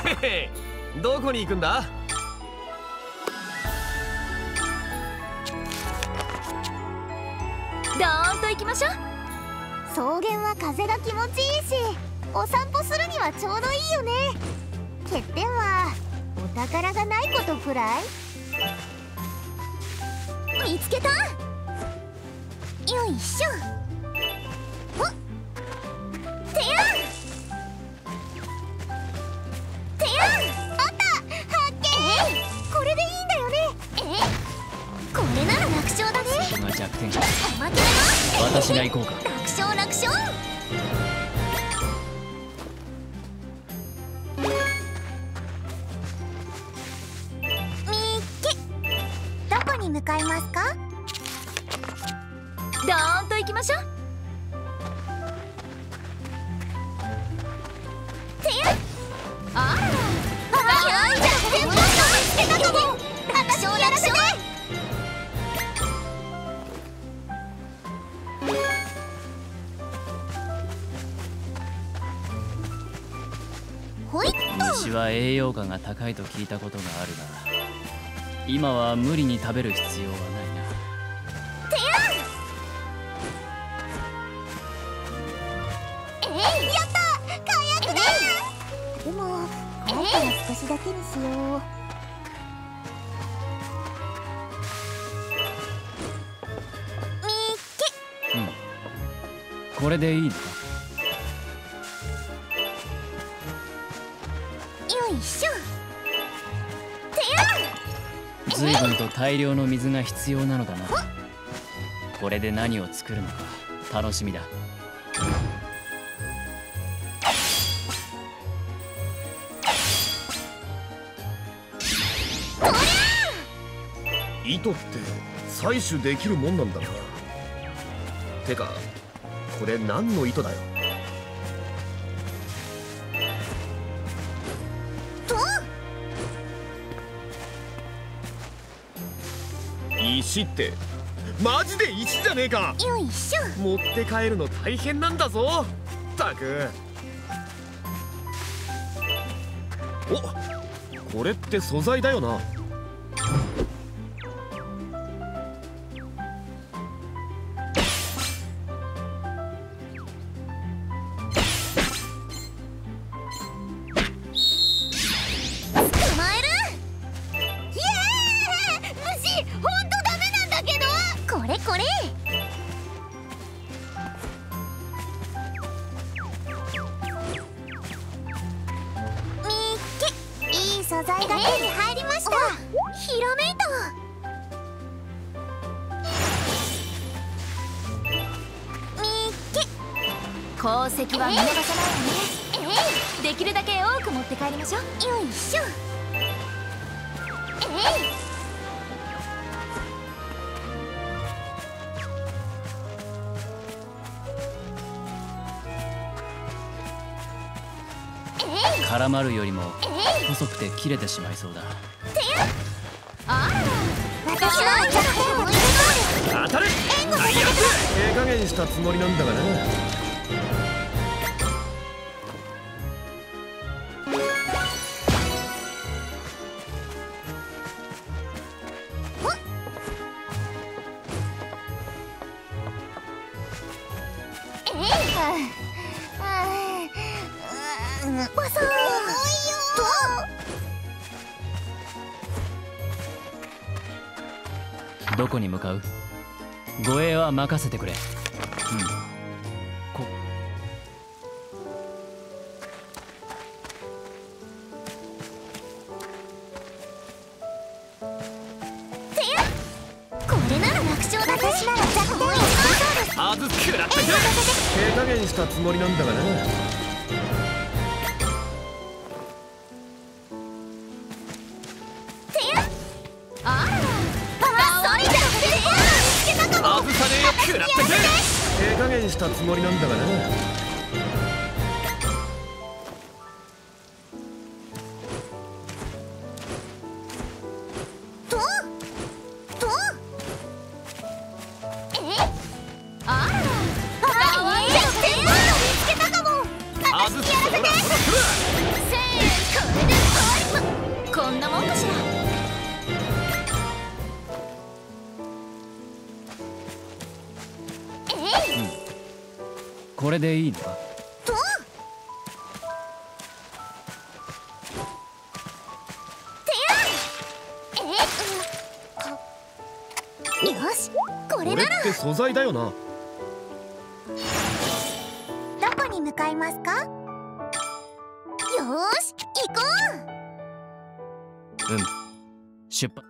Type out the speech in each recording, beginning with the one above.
へへ、どこに行くんだ？ ドーンと行きましょう。 草原は風が気持ちいいし、お散歩するにはちょうどいいよね。欠点はお宝がないことくらい。 見つけた。よいしょ。おっ、てやんてやん。 あった、発見。これでいいんだよね。 これなら楽勝だね。 そこが弱点か。 おまけだな。 私が行こうか。 楽勝楽勝。みっけ。どこに向かいますか？ドーンと行きましょう。てやっ。あら。 じゃあ先輩が見つけたかも。 楽勝楽勝。ほいっと。 虫は栄養価が高いと聞いたことがあるが、今は無理に食べる必要はないな。 てやん。 やった火薬だ。でも帰ったら少しだけにしよう。 みっけ。 うん、これでいいのか？ よいしょ。てやん。 随分と大量の水が必要なのだな。これで何を作るのか楽しみだ。 糸って採取できるもんなんだな。てかこれ何の糸だよ？石ってマジで石じゃねえか。 よいしょ。 持って帰るの大変なんだぞ。ったく。お、これって素材だよな。 これ。みっけ。 いい素材が手に入りました。 ひらめいた。みっけ。功績は見逃さないわね。できるだけ多く持って帰りましょう。よいしょ。 絡まるよりも細くて切れてしまいそうだ。 あら。 私は弱点を当たれ。最悪。手加減したつもりなんだがな。 わさー。 どこに向かう？護衛は任せてくれ。 これなら楽勝だね。 私なら弱点をあず食らったか。手加減したつもりなんだがな。食らったか。手加減したつもりなんだがな。 これでこれでいいのか？ よし、これなら。 これって素材だよな。 どこに向かいますか？よーし、行こう。 出発。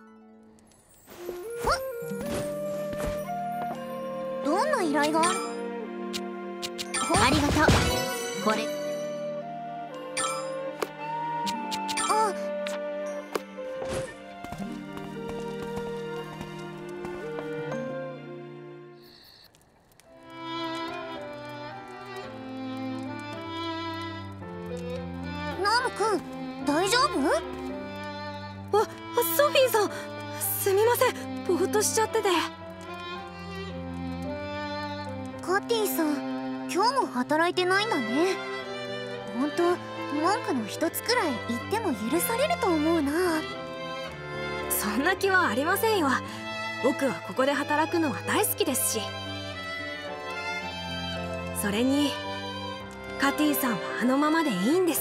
どんな依頼がある？ ありがとう。これあ、ナムくん、大丈夫？ ソフィーさん、すみません、ぼーっとしちゃってて。 カティさん、今日も働いてないんだね。本当、文句の一つくらい言っても許されると思うな。 そんな気はありませんよ。僕はここで働くのは大好きですし。それにカティさんはあのままでいいんです。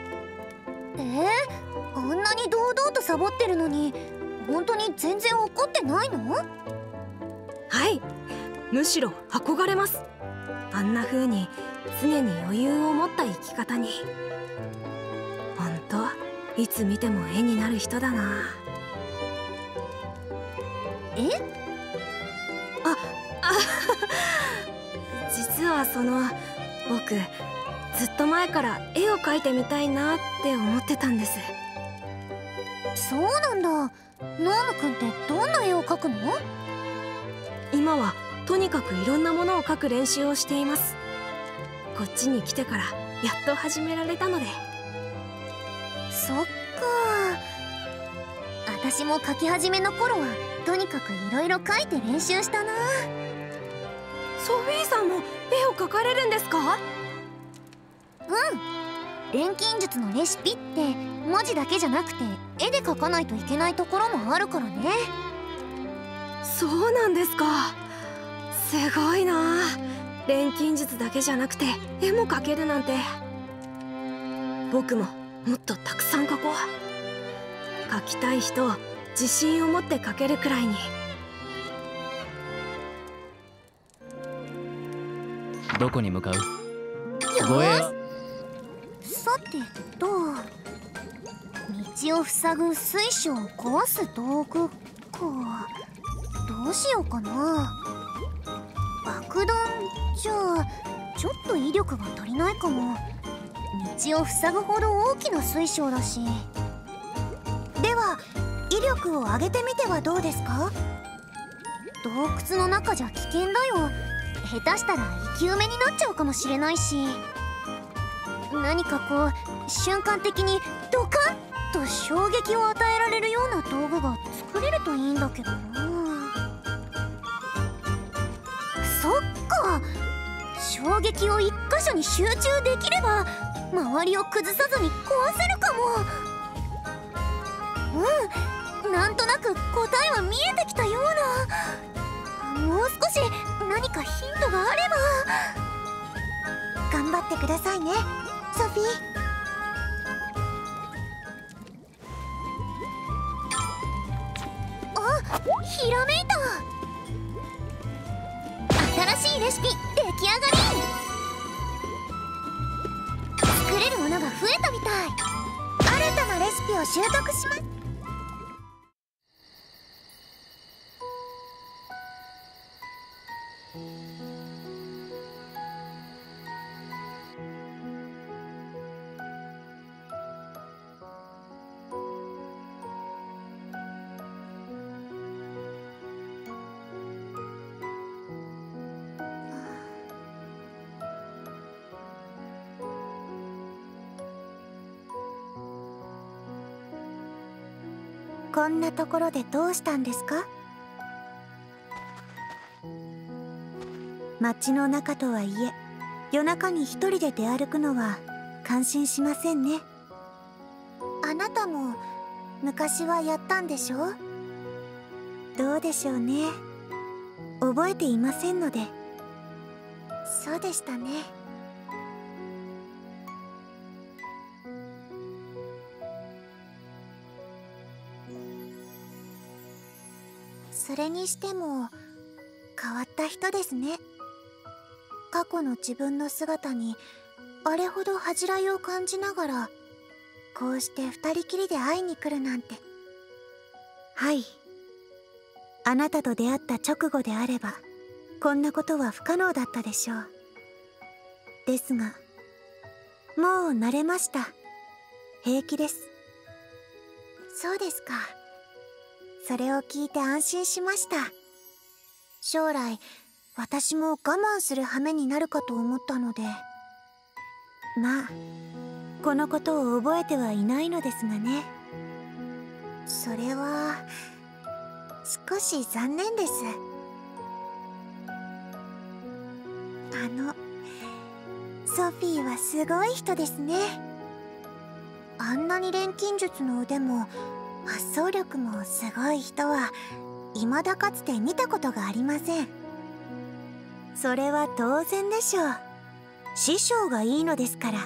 あんなに堂々とサボってるのに、本当に全然怒ってないの？ はい、むしろ憧れます。あんな風に常に余裕を持った生き方に。ほんといつ見ても絵になる人だな。実は僕ずっと前から絵を描いてみたいなって思ってたんです。 そうなんだ。ノーム君ってどんな絵を描くの？ 今はとにかくいろんなものを描く練習をしています。こっちに来てからやっと始められたので。 そっか。私も描き始めの頃はとにかくいろいろ描いて練習したな。 ソフィーさんも絵を描かれるんですか？ 錬金術のレシピって文字だけじゃなくて絵で描かないといけないところもあるからね。 そうなんですか。すごいな。錬金術だけじゃなくて絵も描けるなんて。僕ももっとたくさん描こう。描きたい人を自信を持って描けるくらいに。 どこに向かう？ よ護衛ーし、さてと、道を塞ぐ水晶を壊す道具か。どうしようかな。爆弾じゃあちょっと威力が足りないかも。道を塞ぐほど大きな水晶だし。では威力を上げてみてはどうですか？洞窟の中じゃ危険だよ。下手したら生き埋めになっちゃうかもしれないし。何かこう瞬間的にドカンと衝撃を与えられるような道具が作れるといいんだけどな。そっか、衝撃を一箇所に集中できれば周りを崩さずに壊せるかも。なんとなく答えは見えてきたような。もう少し何かヒントがあれば。頑張ってくださいね、ソフィー。あ、ひらめいた。新しいレシピ出来上がり。作れるものが増えたみたい。新たなレシピを習得します。こんなところでどうしたんですか？街の中とはいえ夜中に一人で出歩くのは感心しませんね。あなたも昔はやったんでしょ？どうでしょうね。覚えていませんので。 そうでしたね。それにしても変わった人ですね。過去の自分の姿にあれほど恥じらいを感じながら、こうして二人きりで会いに来るなんて。はい、あなたと出会った直後であればこんなことは不可能だったでしょう。ですがもう慣れました。平気です。そうですか。それを聞いて安心しました。将来私も我慢する羽目になるかと思ったので。まあこのことを覚えてはいないのですがね。それは少し残念です。ソフィーはすごい人ですね。あんなに錬金術の腕も発想力もすごい人は未だかつて見たことがありません。それは当然でしょう。師匠がいいのですから。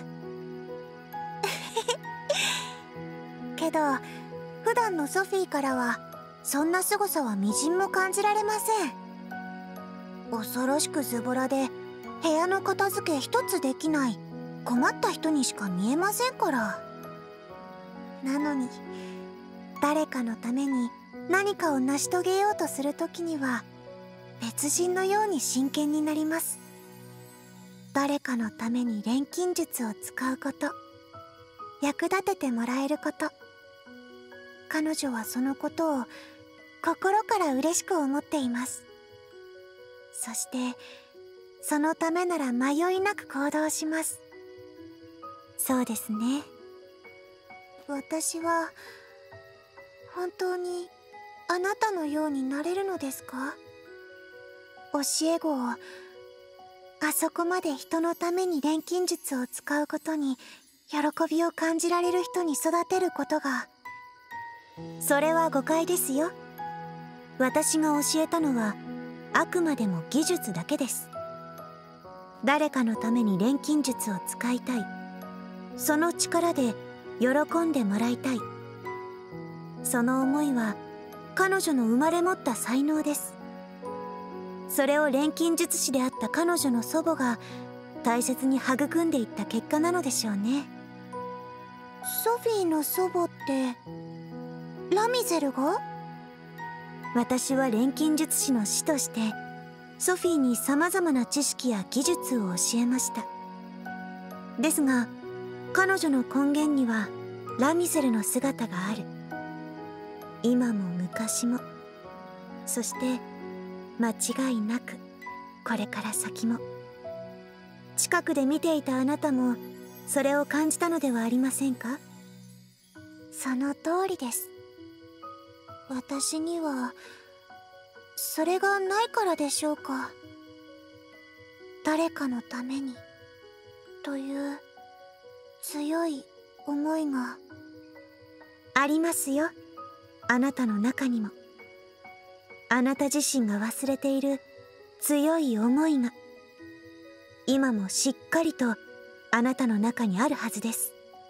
けど普段のソフィーからはそんな凄さはみじんも感じられません。恐ろしくズボラで部屋の片付け一つできない困った人にしか見えませんから。なのに誰かのために何かを成し遂げようとするときには別人のように真剣になります。誰かのために錬金術を使うこと、役立ててもらえること、彼女はそのことを心から嬉しく思っています。そしてそのためなら迷いなく行動します。そうですね。私は本当にあなたのようになれるのですか？教え子をあそこまで人のために錬金術を使うことに喜びを感じられる人に育てることが。それは誤解ですよ。私が教えたのはあくまでも技術だけです。誰かのために錬金術を使いたい、その力で喜んでもらいたい、その思いは彼女の生まれ持った才能です。それを錬金術師であった彼女の祖母が大切に育んでいった結果なのでしょうね。ソフィーの祖母ってラミゼルが？私は錬金術師の師としてソフィーにさまざまな知識や技術を教えました。ですが彼女の根源にはラミゼルの姿がある。今も昔も、そして間違いなくこれから先も。近くで見ていたあなたもそれを感じたのではありませんか？その通りです。私にはそれがないからでしょうか。誰かのためにという強い思いがありますよ。あなたの中にもあなた自身が忘れている強い思いが今もしっかりとあなたの中にあるはずです。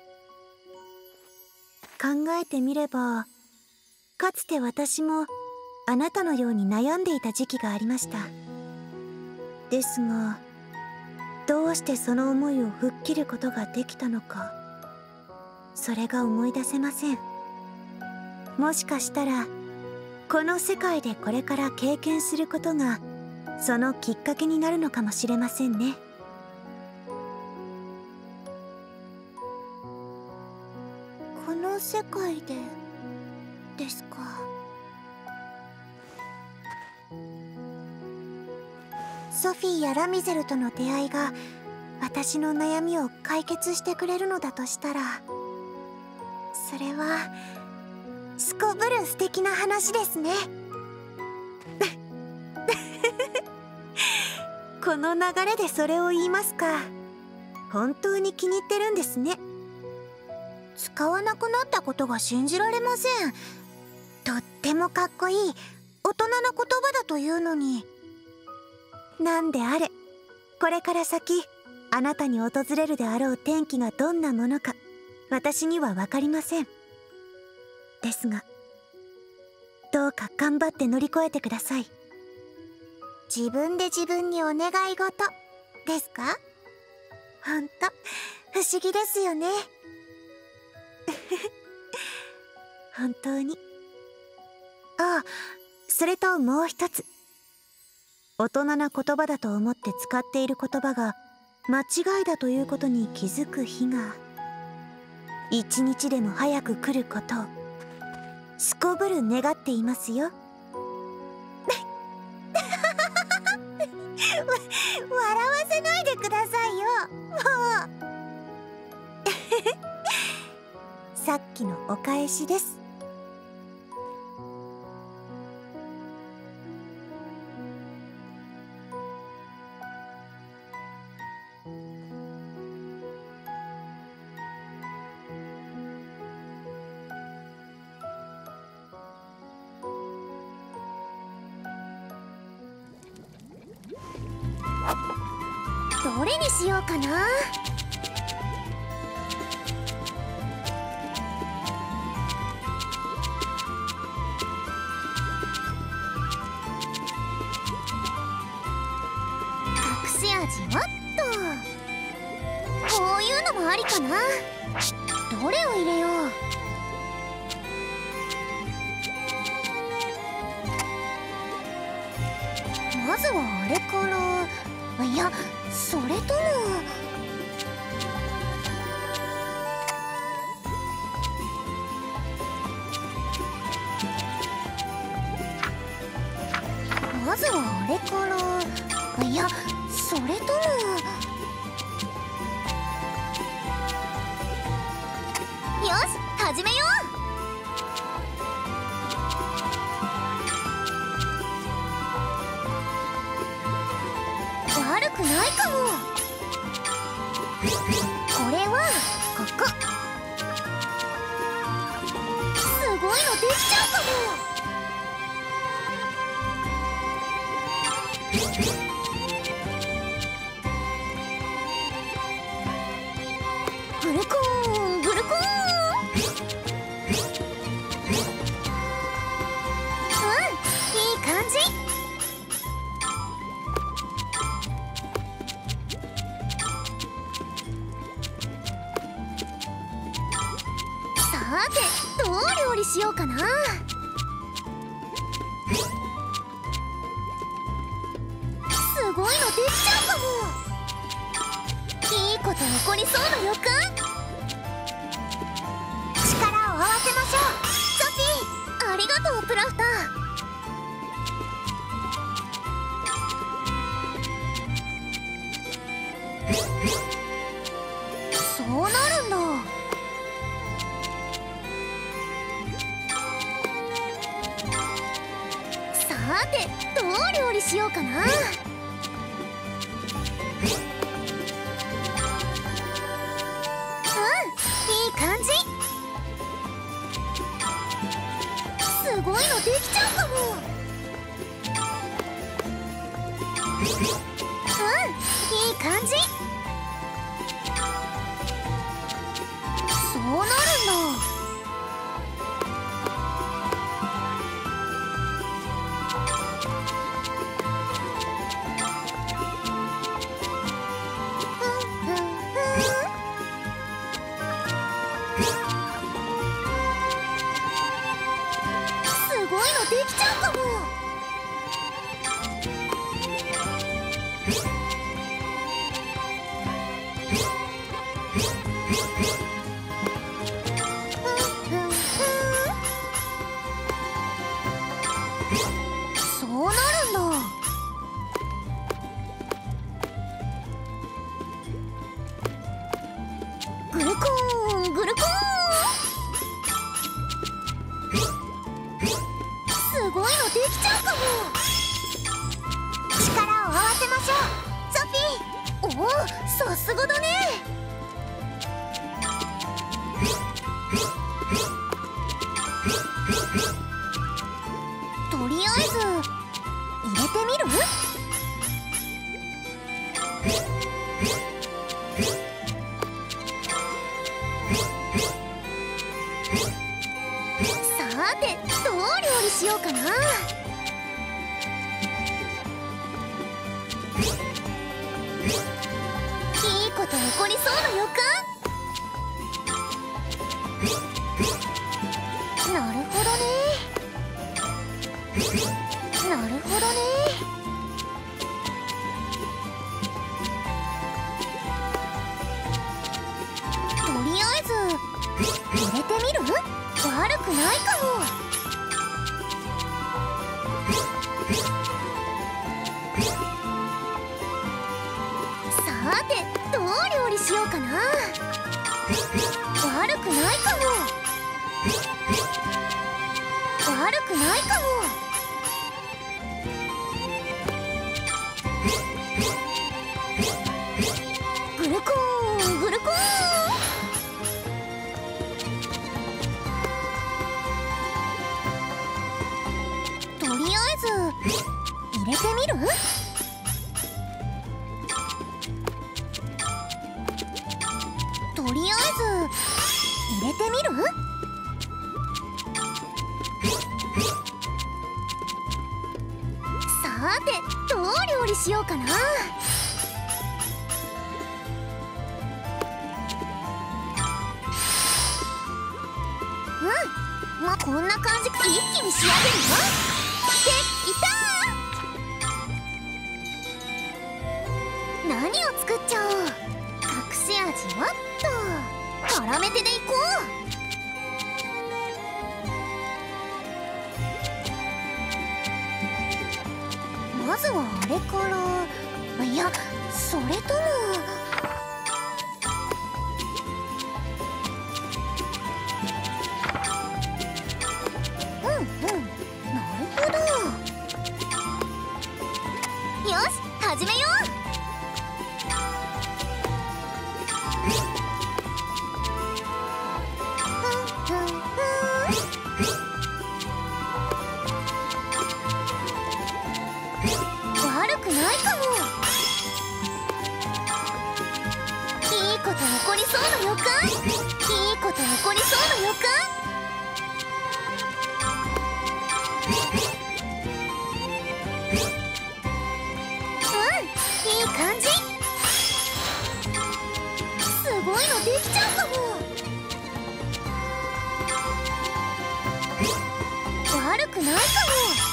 考えてみればかつて私もあなたのように悩んでいた時期がありました。ですがどうしてその思いを吹っ切ることができたのか、それが思い出せません。もしかしたらこの世界でこれから経験することがそのきっかけになるのかもしれませんね。この世界でですか。ソフィーやラミゼルとの出会いが私の悩みを解決してくれるのだとしたら、それはすこぶる素敵な話ですね。この流れでそれを言いますか。本当に気に入ってるんですね。使わなくなったことが信じられません。とってもかっこいい大人な言葉だというのに。なんであれこれから先あなたに訪れるであろう転機がどんなものか私には分かりません。ですがどうか頑張って乗り越えてください。自分で自分にお願い事ですか？ほんと不思議ですよね。本当に。ああ、それともう一つ。大人な言葉だと思って使っている言葉が間違いだということに気づく日が一日でも早く来ることをすこぶる願っていますよ。笑わせないでくださいよ、もう。さっきのお返しです。どれにしようかな。隠し味はっと。こういうのもありかな。どれを入れよう。まずはあれから。いや、それともまずはあれから。いや、それともよし、始めよう。悪くないかも。これはここ。すごいのできちゃうかも。グルコーングルコーン。いい感じ。さて、どう料理しようかな。すごいのできちゃうかも。いいこと起こりそうな予感。力を合わせましょう、ソフィー。ありがとう、プラフター。そうなるんだ。さて、どう料理しようかな。いい感じ。すごいのできちゃうかも。いい感じ。そうなるんだ。すごいのできちゃうかも。そうなるんだ。グルコーングルコーン。すごいのできちゃうかも。力を合わせましょう、ソフィー。おお、さすがだね。とりあえず入れてみる？ いいこと起こりそうな予感。なるほどね。なるほどね。とりあえず入れてみる？悪くないかも。さてどう料理しようかな。悪くないかも。悪くないかも。グルコーングルコーン。とりあえず入れてみる？とりあえず入れてみる？さてどう料理しようかな。まあこんな感じ。一気に仕上げるよ。できた。何を作っちゃおう。隠し味はっと絡めてでいこう。まずはあれから。いやそれともなるほど。よし始めよう。悪くないかも。いいこと起こりそうな予感。いいこと起こりそうな予感。いい感じ。すごいのできちゃうかも。悪くないかも。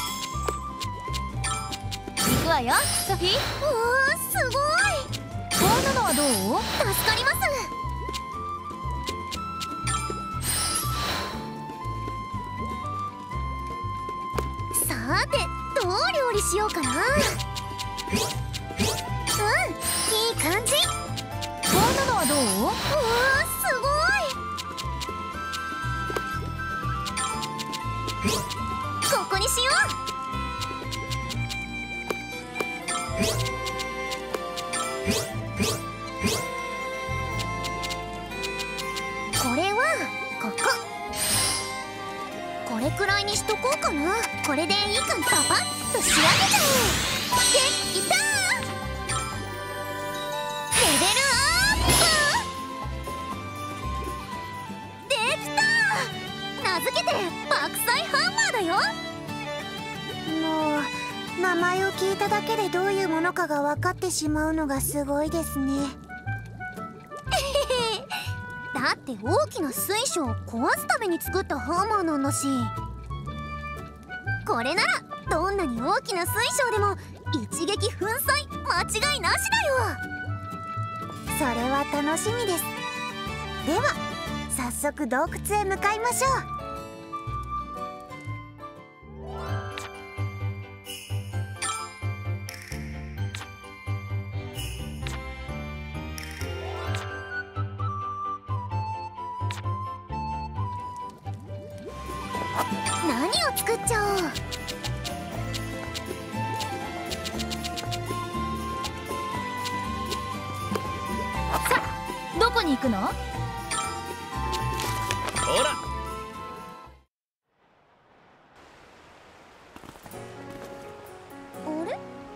行くわよソフィー。 おーすごい。 こんなのはどう？ 助かります。さてどう料理しようかな。いい感じ。 こんなのはどう？ うわーすごい。ここにしよう。これはここ。これくらいにしとこうかな。これでいいかん。パパッと仕上げちゃおう。できた。レベルアップ。できた。名付けて白菜ハンマーだよ。もう名前を聞いただけでどういうものかが分かってしまうのがすごいですね。だって大きな水晶を壊すために作ったハンマーなんだし。これならどんなに大きな水晶でも一撃粉砕間違いなしだよ。それは楽しみです。では早速洞窟へ向かいましょう。何を作っちゃおう。 さあどこに行くの？ ほらあれ？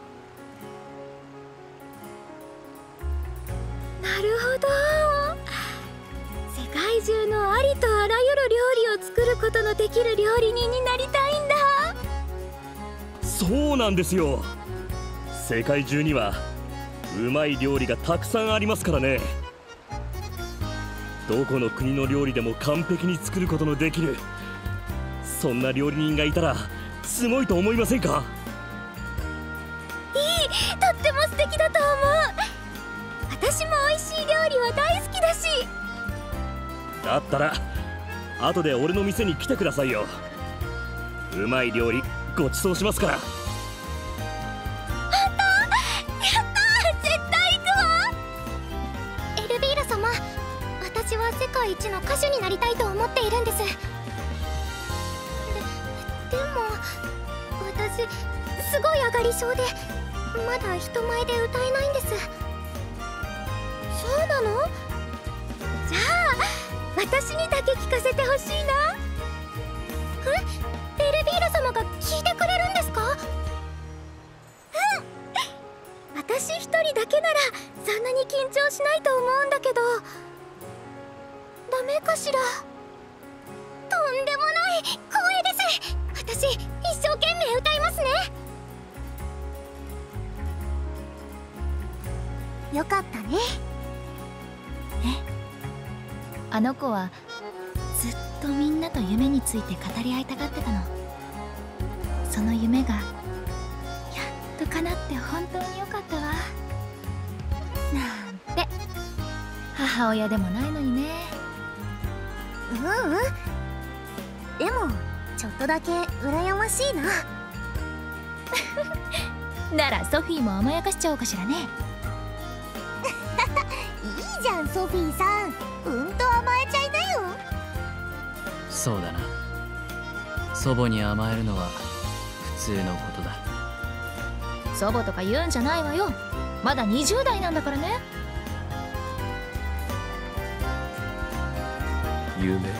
なるほど。世界中のありとあらゆる料理を作ることのできる料理人になりたいんだ。 そうなんですよ。世界中にはうまい料理がたくさんありますからね。どこの国の料理でも完璧に作ることのできる、そんな料理人がいたらすごいと思いませんか？ いい、とっても素敵だと思う。私も美味しい料理は大好きだし。 だったら後で俺の店に来てくださいよ。うまい料理ごちそうしますから。 やったー、絶対行くわ。エルビーラ様、私は世界一の歌手になりたいと思っているんです。でも私すごい上がり症でまだ人前で歌えないんです。そうなの？じゃあ私にだけ聞かせてほしいな。エルビーラ様が聞いてくれるんですか？私一人だけならそんなに緊張しないと思うんだけど、ダメかしら？とんでもない光栄です。私一生懸命歌いますね。よかったね。 あの子はずっとみんなと夢について語り合いたがってたの。その夢がやっと叶って本当によかったわ。なんて母親でもないのにね。 でもちょっとだけ羨ましいな。 ならソフィーも甘やかしちゃおうかしらね。 いいじゃんソフィーさん、うんと甘えちゃいなよ。 そうだな。祖母に甘えるのは普通のことだ。 祖母とか言うんじゃないわよ。まだ20代なんだからね。 夢か。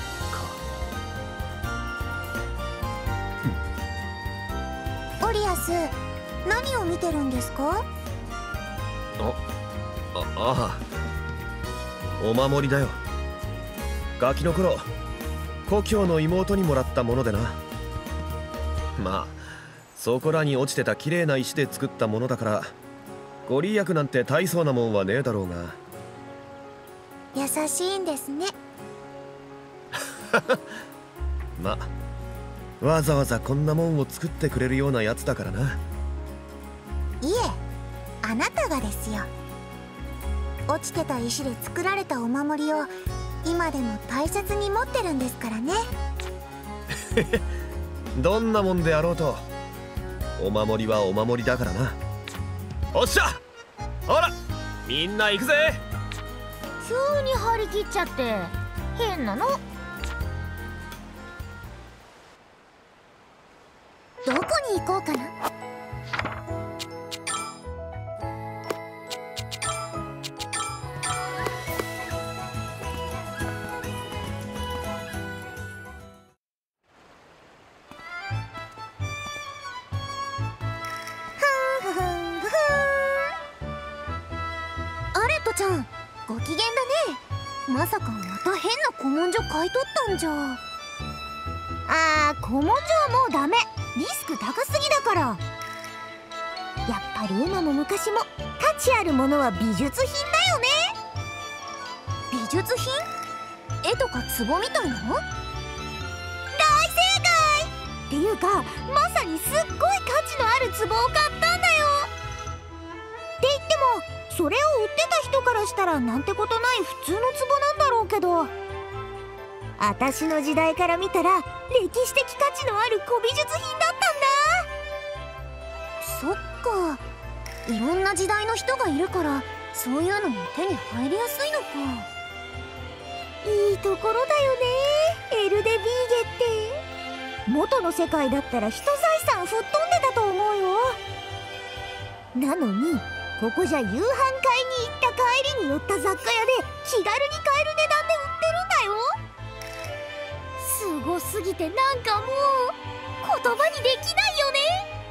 オリアス、何を見てるんですか？ ああ、お守りだよ。ガキの頃故郷の妹にもらったものでな。まあそこらに落ちてた綺麗な石で作ったものだからご利益なんて大層なもんはねえだろうが。 優しいんですね。 まあわざわざこんなもんを作ってくれるようなやつだからな。 いえ、あなたがですよ。落ちてた石で作られたお守りを今でも大切に持ってるんですからね。 どんなもんであろうとお守りはお守りだからな。おっしゃ、ほらみんな行くぜ。 急に張り切っちゃって変なの。どこに行こうかな。アレットちゃん、ご機嫌だね。まさかまた変な古文書買い取ったんじゃ。古文書はもうダメ。リスク高すぎだから。やっぱり今も昔も価値あるものは美術品だよね。美術品？絵とか壺みたいなの？大正解！っていうかまさにすっごい価値のある壺を買ったんだよ。って言ってもそれを売ってた人からしたらなんてことない普通の壺なんだろうけど、私の時代から見たら歴史的価値のある古美術品だったんだ。そっか、いろんな時代の人がいるからそういうのも手に入りやすいのか。いいところだよね、エルデビーゲって。元の世界だったら人財産吹っ飛んでたと思うよ。なのにここじゃ夕飯買いに行った帰りに寄った雑貨屋で気軽に買える値段で売ってるんだよ。すごすぎてなんかもう言葉にできないよね。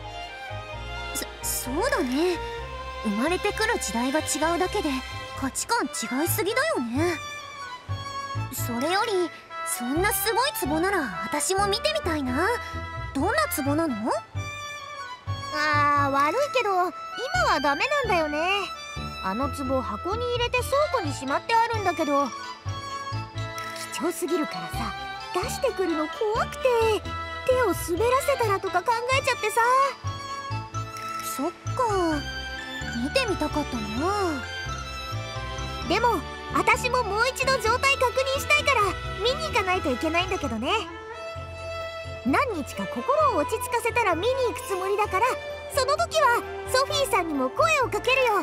そうだね。生まれてくる時代が違うだけで価値観違いすぎだよね。それよりそんなすごい壺なら私も見てみたいな。どんな壺なの？ 悪いけど今はダメなんだよね。あの壺箱に入れて倉庫にしまってあるんだけど、貴重すぎるからさ、出してくるの怖くて手を滑らせたらとか考えちゃってさ。そっか、見てみたかったな。でも私ももう一度状態確認したいから見に行かないといけないんだけどね。何日か心を落ち着かせたら見に行くつもりだから、その時はソフィーさんにも声をかけるよ。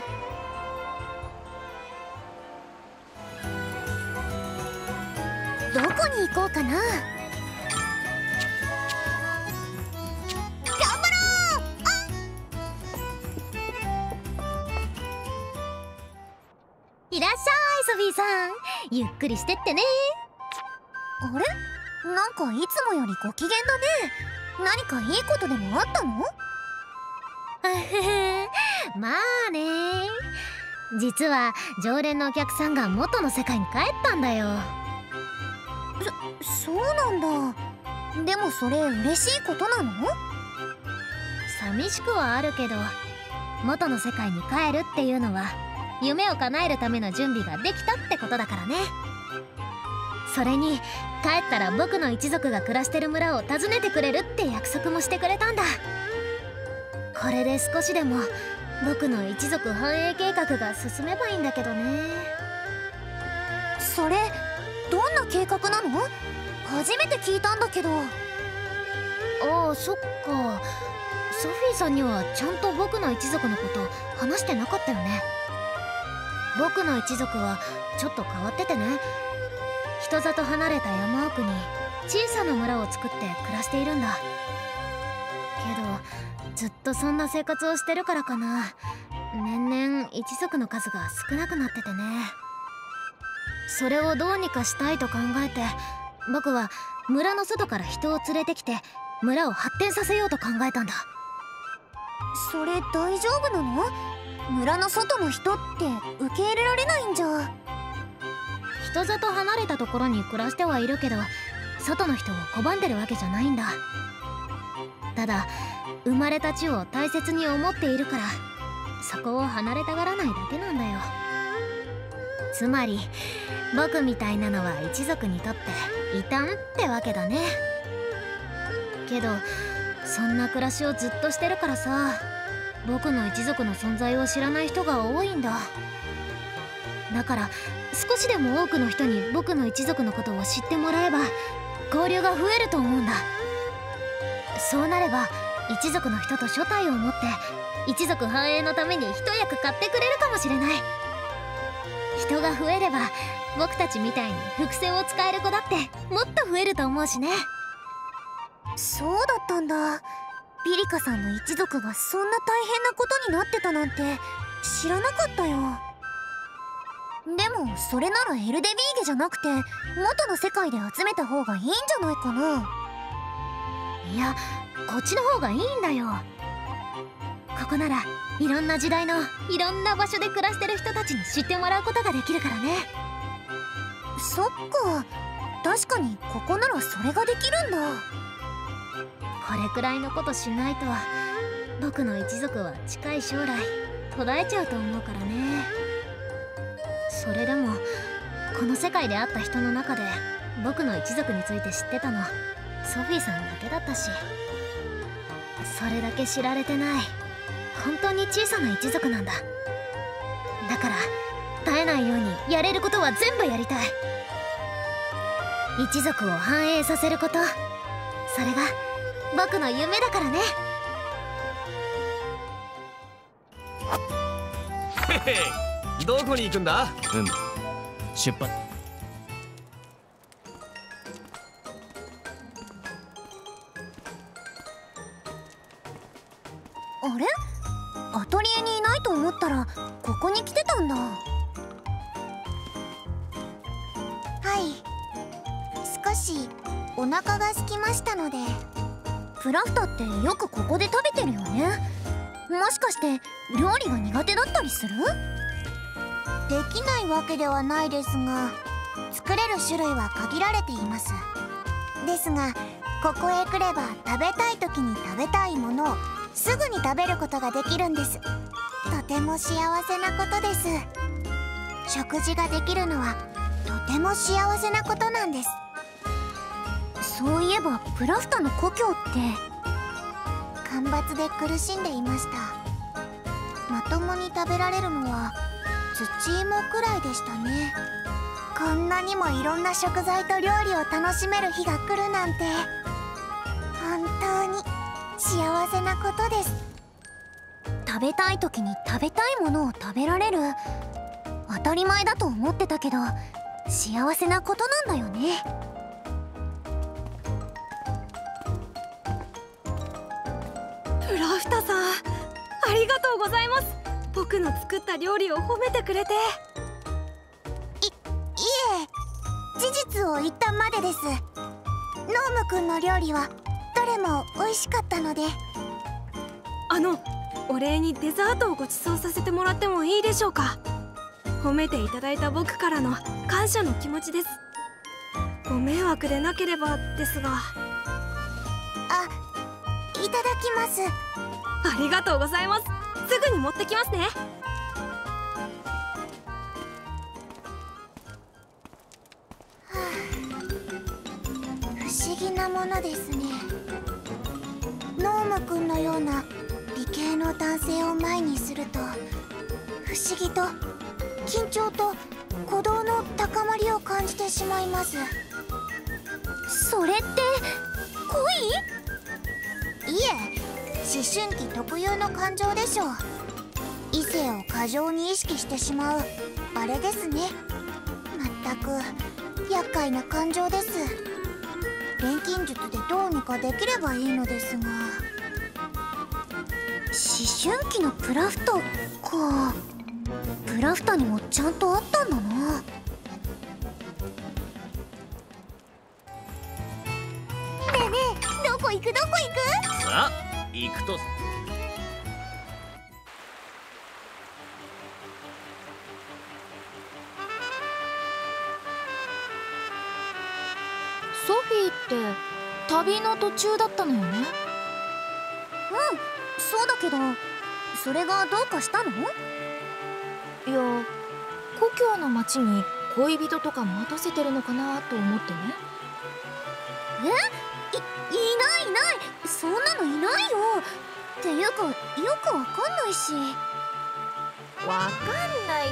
どこに行こうかな。頑張ろう。いらっしゃいソフィーさん、ゆっくりしてってね。あれ、なんかいつもよりご機嫌だね。何かいいことでもあったの？ まあね、実は常連のお客さんが元の世界に帰ったんだよ。 そうなんだ。でもそれ嬉しいことなの？ 寂しくはあるけど、元の世界に帰るっていうのは夢を叶えるための準備ができたってことだからね。それに帰ったら僕の一族が暮らしてる村を訪ねてくれるって約束もしてくれたんだ。これで少しでも僕の一族繁栄計画が進めばいいんだけどね。 それどんな計画なの？初めて聞いたんだけど。 ああ、そっか。ソフィーさんにはちゃんと僕の一族のこと話してなかったよね。僕の一族はちょっと変わっててね、人里離れた山奥に小さな村を作って暮らしているんだ。けどずっとそんな生活をしてるからかな、年々一族の数が少なくなっててね。それをどうにかしたいと考えて、僕は村の外から人を連れてきて村を発展させようと考えたんだ。 それ大丈夫なの？村の外の人って受け入れられないんじゃ。 人里離れたところに暮らしてはいるけど、外の人を拒んでるわけじゃないんだ。ただ生まれた地を大切に思っているから、そこを離れたがらないだけなんだよ。つまり僕みたいなのは一族にとって異端ってわけだね。けどそんな暮らしをずっとしてるからさ、僕の一族の存在を知らない人が多いんだ。だから少しでも多くの人に僕の一族のことを知ってもらえば交流が増えると思うんだ。そうなれば一族の人と所帯を持って一族繁栄のために一役買ってくれるかもしれない。人が増えれば僕たちみたいに伏線を使える子だってもっと増えると思うしね。 そうだったんだ。ピリカさんの一族がそんな大変なことになってたなんて知らなかったよ。でもそれならエルデビーゲじゃなくて元の世界で集めた方がいいんじゃないかな。 いや、こっちの方がいいんだよ。ここならいろんな時代のいろんな場所で暮らしてる人たちに知ってもらうことができるからね。 そっか、確かにここならそれができるんだ。 これくらいのことしないと僕の一族は近い将来途絶えちゃうと思うからね。それでもこの世界で会った人の中で僕の一族について知ってたのソフィーさんだけだったし、それだけ知られてない本当に小さな一族なんだ。だから絶えないようにやれることは全部やりたい。一族を繁栄させること、それが僕の夢だからね。 へへ、どこに行くんだ？ 出発。 あれ？アトリエにいないと思ったらここに来てたんだ。はい、少しお腹が空きましたので。プラフタってよくここで食べてるよね。もしかして料理が苦手だったりする？できないわけではないですが、作れる種類は限られています。ですがここへ来れば食べたい時に食べたいものをすぐに食べることができるんです。とても幸せなことです。食事ができるのはとても幸せなことなんです。そういえばプラフタの故郷って干ばつで苦しんでいました。まともに食べられるのは土芋くらいでしたね。こんなにもいろんな食材と料理を楽しめる日が来るなんて本当に幸せなことです。食べたい時に食べたいものを食べられる、当たり前だと思ってたけど幸せなことなんだよね。 プラフタさん、ありがとうございます。僕の作った料理を褒めてくれて。 いえ、事実を言ったまでです。ノームくんの料理はどれも美味しかったので。 お礼にデザートをご馳走させてもらってもいいでしょうか。褒めていただいた僕からの感謝の気持ちです。ご迷惑でなければですが。 いただきます。 ありがとうございます。すぐに持ってきますね。 不思議なものですね。ノームくんのような理系の男性を前にすると不思議と緊張と鼓動の高まりを感じてしまいます。それって恋？いえ、思春期特有の感情でしょう。異性を過剰に意識してしまうあれですね。まったく厄介な感情です。錬金術でどうにかできればいいのですが。思春期のプラフタか。プラフタにもちゃんとあったんだな。ねえねえ、どこ行くどこ行く？ さあ行くと。 ソフィーって旅の途中だったのよね。 そうだけど、それがどうかしたの？ いや、故郷の町に恋人とか待たせてるのかなと思ってね。 いないいない、そんなのいないよ。っていうかよくわかんないし。 わかんないって、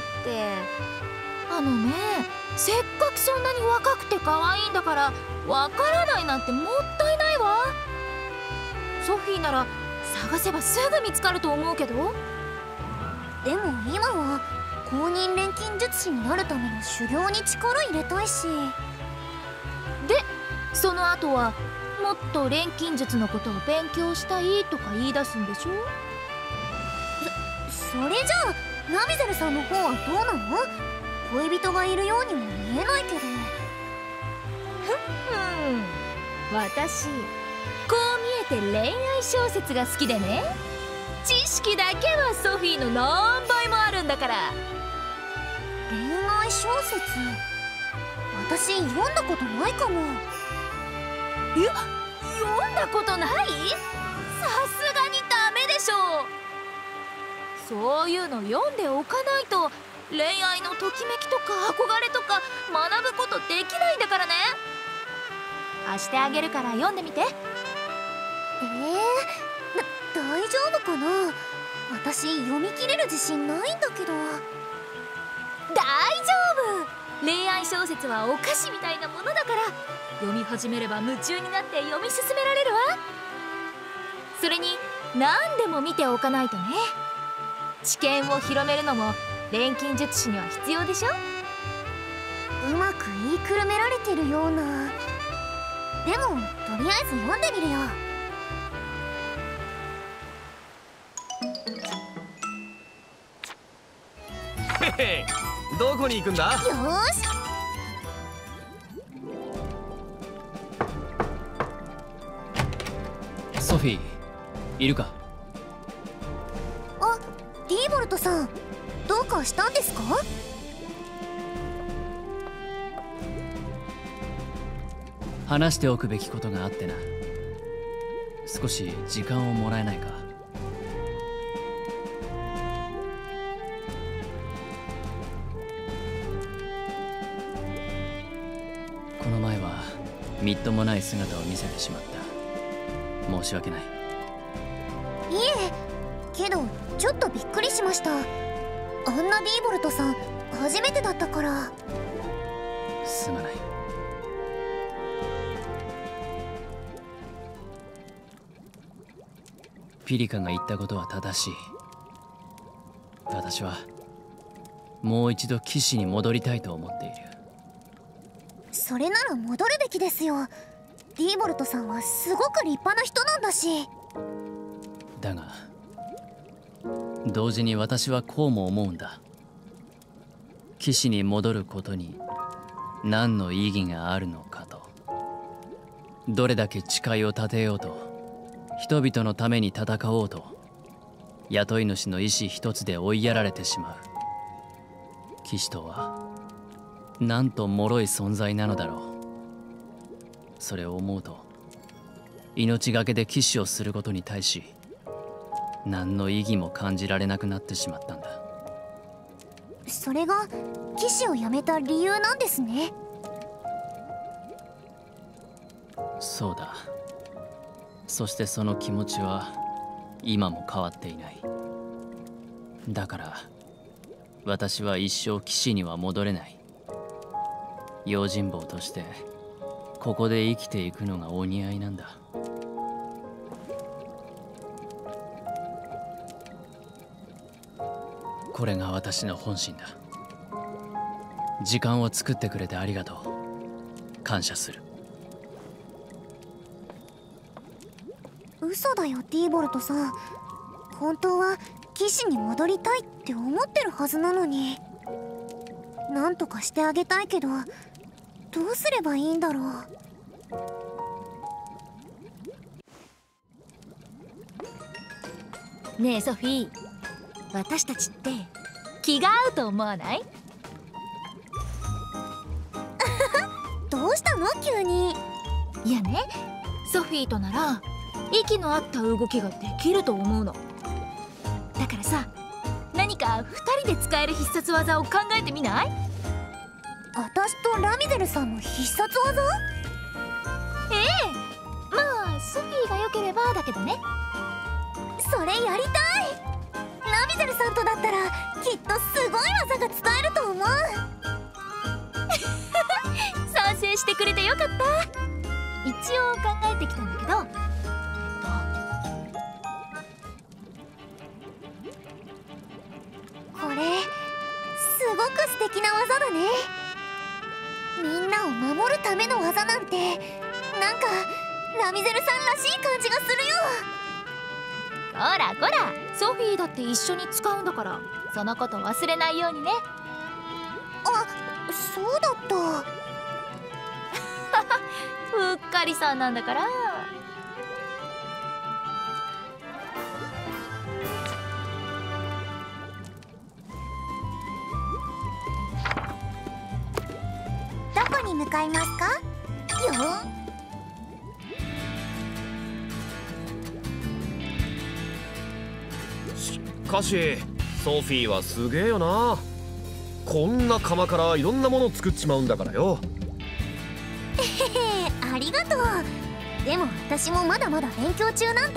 せっかくそんなに若くて可愛いんだからわからないなんてもったいないわ。ソフィーなら探せばすぐ見つかると思うけど。 でも今は公認錬金術師になるための修行に力入れたいし。 でその後はもっと錬金術のことを勉強したいとか言い出すんでしょ。 それじゃあナミゼルさんの方はどうなの？恋人がいるようにも見えないけど。 私こう見えて恋愛小説が好きでね、知識だけはソフィーの何倍もあるんだから。 恋愛小説、私読んだことないかも。 読んだことない？さすがにダメでしょ。そういうの読んでおかないと恋愛のときめきとか憧れとか学ぶことできないんだからね。貸してあげるから読んでみて。 大丈夫かな？私読み切れる自信ないんだけど。 大丈夫。恋愛小説はお菓子みたいなものだから、読み始めれば夢中になって読み進められるわ。それに何でも見ておかないとね。知見を広めるのも錬金術師には必要でしょ。 うまく言いくるめられてるような。でもとりあえず読んでみるよ。 へへ、どこに行くんだ？ よーし。 ソフィーいるか？ あ、ディーボルトさん、どうかしたんですか？ 話しておくべきことがあってな。少し時間をもらえないか？ この前はみっともない姿を見せてしまった。申し訳ない。 いえ、けどちょっとびっくりしました。あんなディーボルトさん初めてだったから。 すまない。ピリカが言ったことは正しい。私はもう一度騎士に戻りたいと思っている。 それなら戻るべきですよ。ディーボルトさんはすごく立派な人なんだし。 だが同時に私はこうも思うんだ。騎士に戻ることに何の意義があるのかと。どれだけ誓いを立てようと、人々のために戦おうと、雇い主の意志一つで追いやられてしまう。騎士とはなんと脆い存在なのだろう。それを思うと命がけで騎士をすることに対し何の意義も感じられなくなってしまったんだ。 それが騎士を辞めた理由なんですね。 そうだ。そしてその気持ちは今も変わっていない。だから私は一生騎士には戻れない。用心棒としてここで生きていくのがお似合いなんだ。これが私の本心だ。時間を作ってくれてありがとう。感謝する。 嘘だよディーボルトさん。本当は騎士に戻りたいって思ってるはずなのに。なんとかしてあげたいけどどうすればいいんだろう。ねえソフィー、私たちって気が合うと思わない？ どうしたの急に。 いやね、ソフィーとなら息の合った動きができると思うの。だからさ、何か2人で使える必殺技を考えてみない？ 私とラミゼルさんの必殺技？ ええ、まあソフィーが良ければだけどね。 それやりたい。ラミゼルさんとだったらきっとすごい技が使えると思う。 賛成してくれてよかった。一応考えてきたんだけど、 これすごく素敵な技だね。みんなを守るための技なんて、なんかラミゼルさんらしい感じがするよ。 こらこら、ソフィーだって一緒に使うんだから、そのこと忘れないようにね。 あ、そうだった。 うっかりさんなんだから。 どこに向かいますか？よ。 しかしソフィーはすげえよな。こんな釜からいろんなもの作っちまうんだからよ。 ありがとう。でも私もまだまだ勉強中なんだ。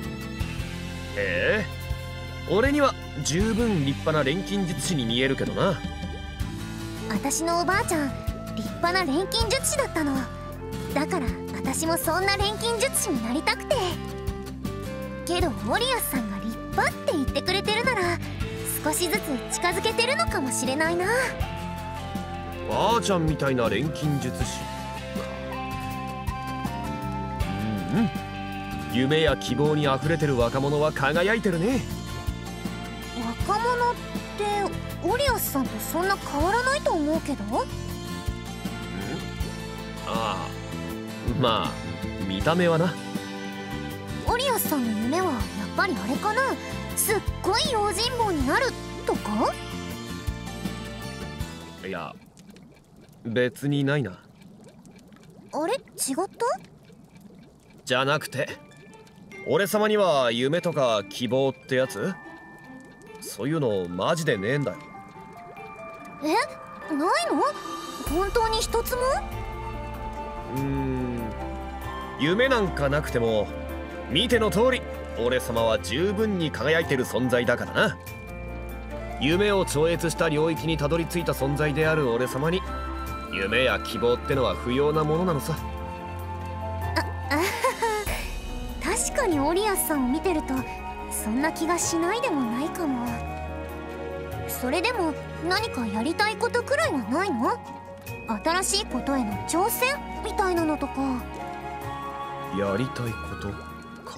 へえ、俺には十分立派な錬金術師に見えるけどな。 私のおばあちゃん立派な錬金術師だったの。だから私もそんな錬金術師になりたくて。けどオリアスさんが立派って言ってくれてるなら少しずつ近づけてるのかもしれないな。 ばあちゃんみたいな錬金術師か。夢や希望にあふれてる若者は輝いてるね。 若者ってオリアスさんとそんな変わらないと思うけど。 ああ、まあ見た目はな。 オリアスさんの夢はやっぱりあれかな。すっごい用心棒になるとか？ いや別にないな。 あれ違った？ じゃなくて、俺様には夢とか希望ってやつ、そういうのマジでねえんだよ。 え、ないの？本当に一つも？ 夢なんかなくても見ての通り俺様は十分に輝いてる存在だからな。夢を超越した領域にたどり着いた存在である俺様に夢や希望ってのは不要なものなのさ。 確かにオリアスさんを見てるとそんな気がしないでもないかも。それでも何かやりたいことくらいはないの？新しいことへの挑戦みたいなのとか。 やりたいことか。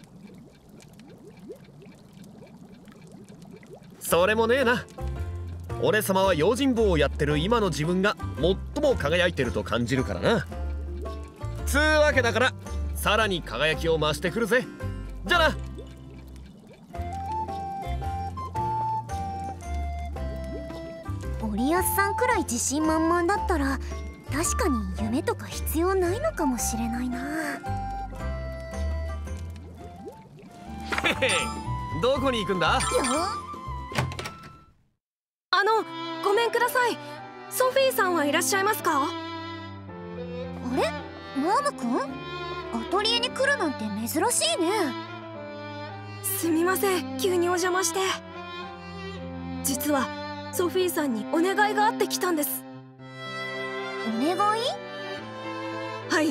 それもねえな。俺様は用心棒をやってる今の自分が最も輝いてると感じるからな。つうわけだからさらに輝きを増してくるぜ。じゃな。 オリアスさんくらい自信満々だったら確かに夢とか必要ないのかもしれないな。 へへ、どこに行くんだ？ ごめんください。ソフィーさんはいらっしゃいますか？ あれ、モーム君？アトリエに来るなんて珍しいね。 すみません、急にお邪魔して。実はソフィーさんにお願いがあってきたんです。 お願い？ はい、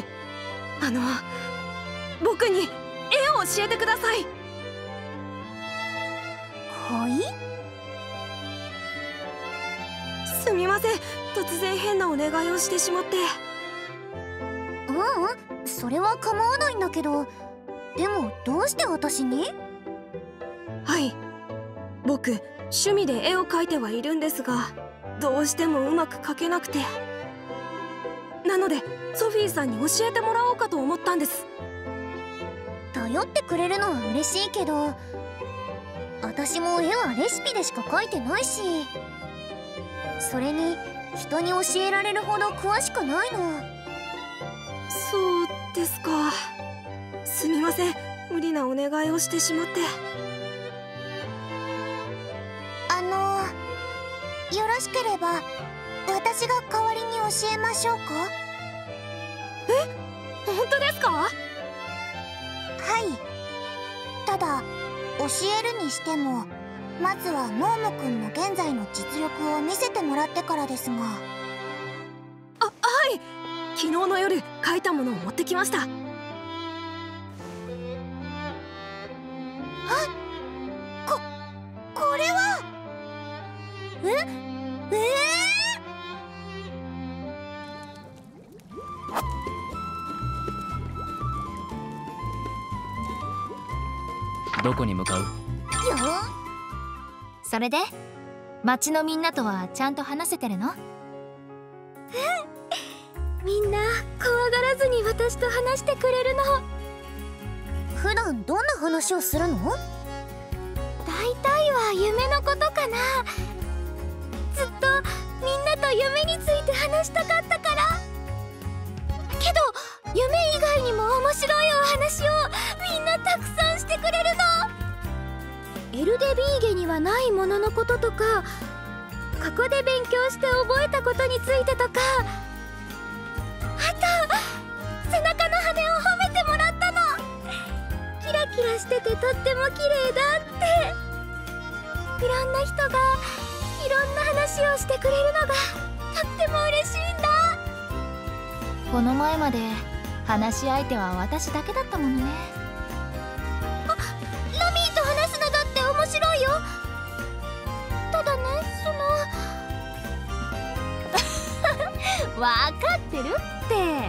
僕に絵を教えてください。 はい？ すみません、突然変なお願いをしてしまって。 それは構わないんだけど、でもどうして私に？ はい、僕趣味で絵を描いてはいるんですが、どうしてもうまく描けなくて、なのでソフィーさんに教えてもらおうかと思ったんです。 頼ってくれるのは嬉しいけど、私も絵はレシピでしか描いてないし、それに人に教えられるほど詳しくないの。 そうですか。すみません、無理なお願いをしてしまって。 よろしければ私が代わりに教えましょうか？ え、本当ですか？ はい。ただ教えるにしてもまずはノームくんの現在の実力を見せてもらってからですが。 はい、昨日の夜描いたものを持ってきました。 これはどこに向かう？ それで町のみんなとはちゃんと話せてるの？ みんな怖がらずに私と話してくれるの。 普段どんな話をするの？ 大体は夢のことかな。ずっとみんなと夢について話したかったから。けど夢以外にも面白いお話をみんなたくさんしてくれるの。エルデビーゲにはないもののこととか、ここで勉強して覚えたことについてとか、あと背中の羽を褒めてもらったの。キラキラしててとっても綺麗だって。いろんな人がいろんな話をしてくれるのがとっても嬉しいんだ。 この前まで話し相手は私だけだったものね。 ラミーと話すのだって面白いよ。ただね、 わかってるって。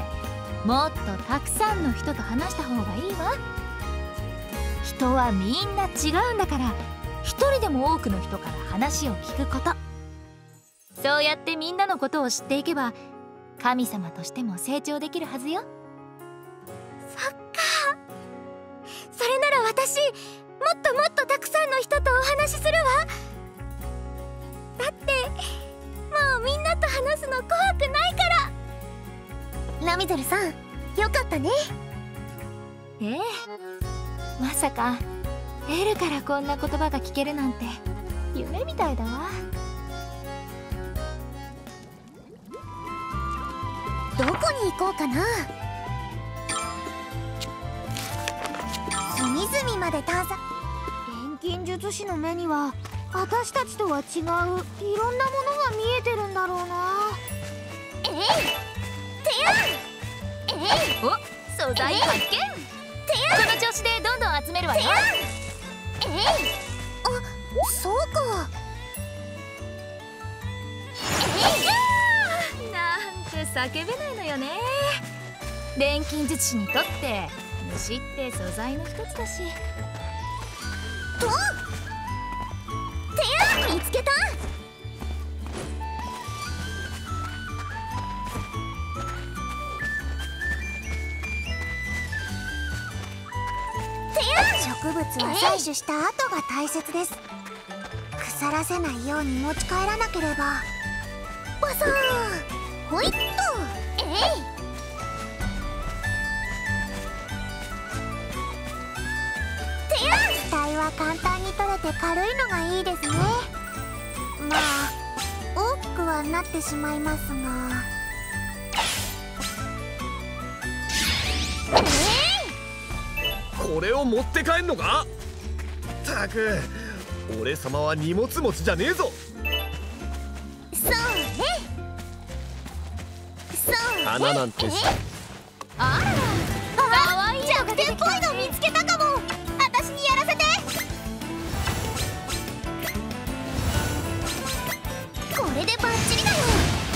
もっとたくさんの人と話した方がいいわ。人はみんな違うんだから、一人でも多くの人から話を聞くこと。そうやってみんなのことを知っていけば神様としても成長できるはずよ。 そっか。それなら私もっともっとたくさんの人とお話しするわ。だってもうみんなと話すの怖くないから。 ラミゼルさん、よかったね。 ええ、まさかエルからこんな言葉が聞けるなんて夢みたいだわ。 どこに行こうかな。隅々まで探索。錬金術師の目には私たちとは違ういろんなものが見えてるんだろうな。 お、素材発見。この調子でどんどん集めるわよ。 あ、そうか。 なんて叫べないのよね。錬金術師にとって虫って素材の一つだし。 見つけた。植物は採取した後が大切です。腐らせないように持ち帰らなければ。バサー、ほいっと。機体は簡単に取れて軽いのがいいですね。まあ大きくはなってしまいますが。 これを持って帰んのか。ったく俺様は荷物持ちじゃねえぞ。 そうね、そうね。 花なんてし。 あら、かわいいのが弱点っぽいの見つけたかも。私にやらせて。これでバッチリだよ。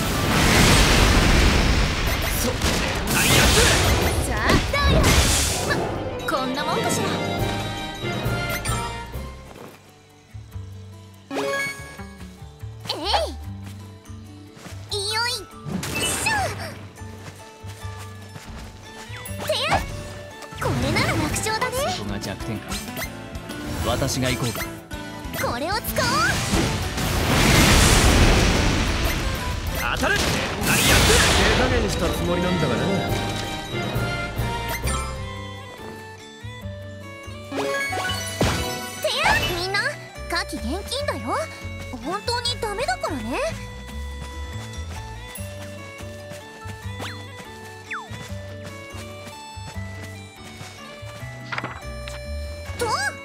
そ最悪。 さあどうよ。こんなもんかしら。 これなら楽勝だね。 そこが弱点か。私が行こうか。 これを使おう。 当たれ。最悪。手加減したつもりなんだがな。 みんな火器厳禁だよ。本当にダメだからね。と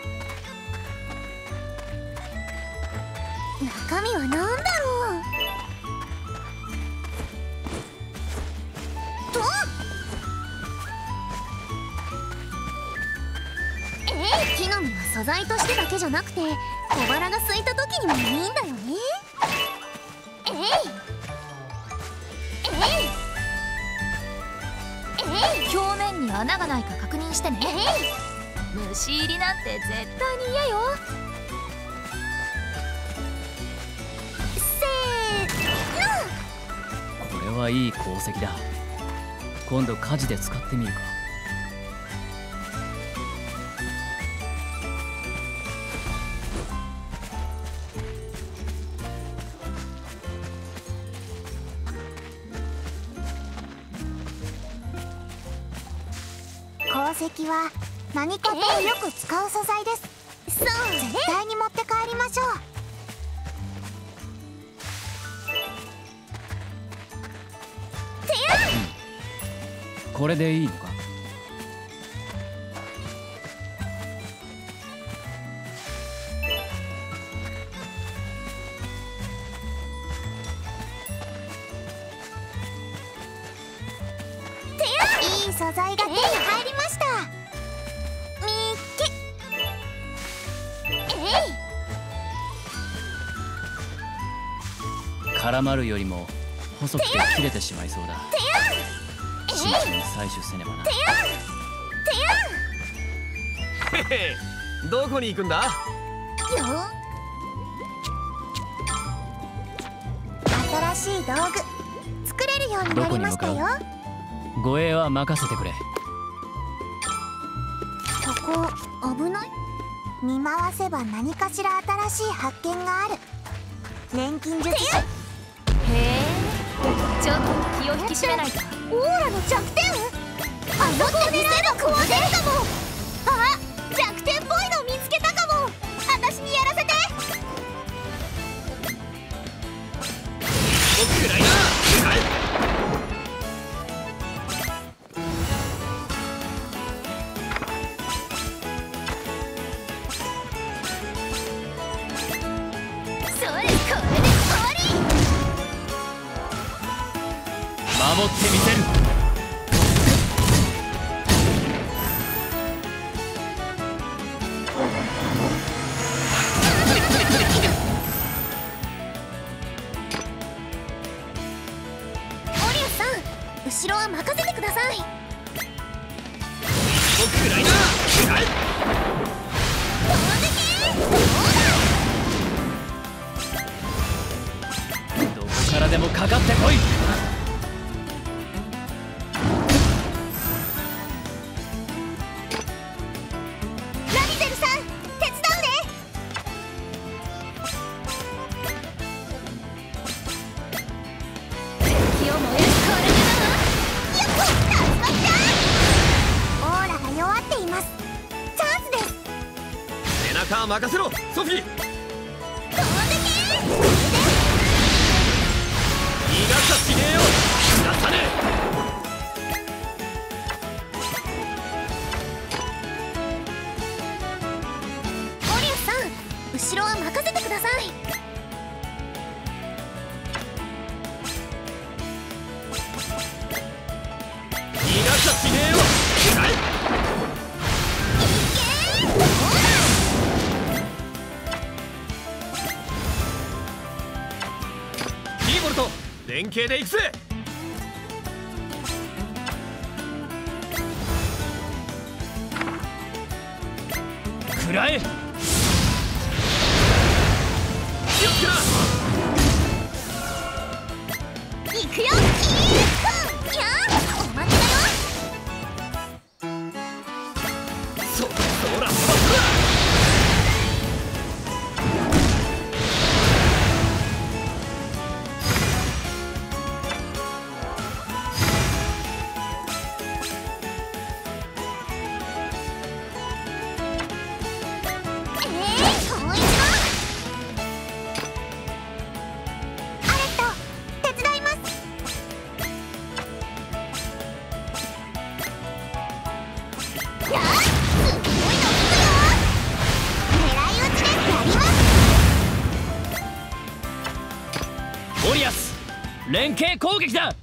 中身は何だろう。と木の実は素材としてだけじゃなくて小腹が空いた時にもいいんだよね。 表面に穴がないか確認してね。虫入りなんて絶対に嫌よ。 これはいい鉱石だ。今度火事で使ってみるか。 鉱石は何かとよく使う素材です。そう、絶対に持って帰りましょう。 これでいいのか。 いい素材が手に入りました。みっけ。 絡まるよりも細くて切れてしまいそうだ。慎重に採取せねばな。 へへ、どこに行くんだ。 よ新しい道具作れるようになりましたよ。 護衛は任せてくれ。 ここ危ない？見回せば何かしら新しい発見がある。錬金術師。 へえ、ちょっと気を引き締めないと。 オーラの弱点？あの子見せばこう出るかも。あ、弱点っぽいの見つけたかも。私にやらせて。 僕くらいな。 守ってみせる。 オリアスさん、後ろは任せてください。 僕くらいな。 どこからでもかかってこい。 ラミゼルさん、手伝うね。 気を燃えるこれだわ。 オーラが弱っています。チャンスです。 背中は任せろソフィー。逃がしちゃしねえよ。出さねオリアスさん、後ろは任せてください。 逃がしちゃしねえよ。キーボルト連携で行くぜ。 食らえ。 気をつけな。 行くよ、キーッ。やあ、お待ちだよ。 そらもう一度。アレット、手伝います。やあ、すごいの来るよ。狙い撃ちでやります。 オリアス、連携攻撃だ。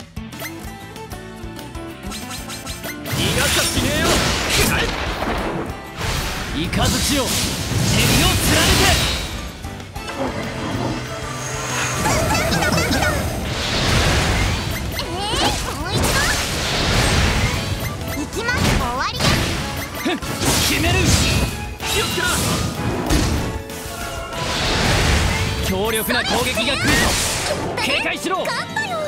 逃がしちゃしねえよ。 イカズチよ、尻を貫け。 もう一度。行きます。終わりだ。 ふん、決める。 気をつけな。 強力な攻撃が来るぞ。警戒しろ。 勝ったよ。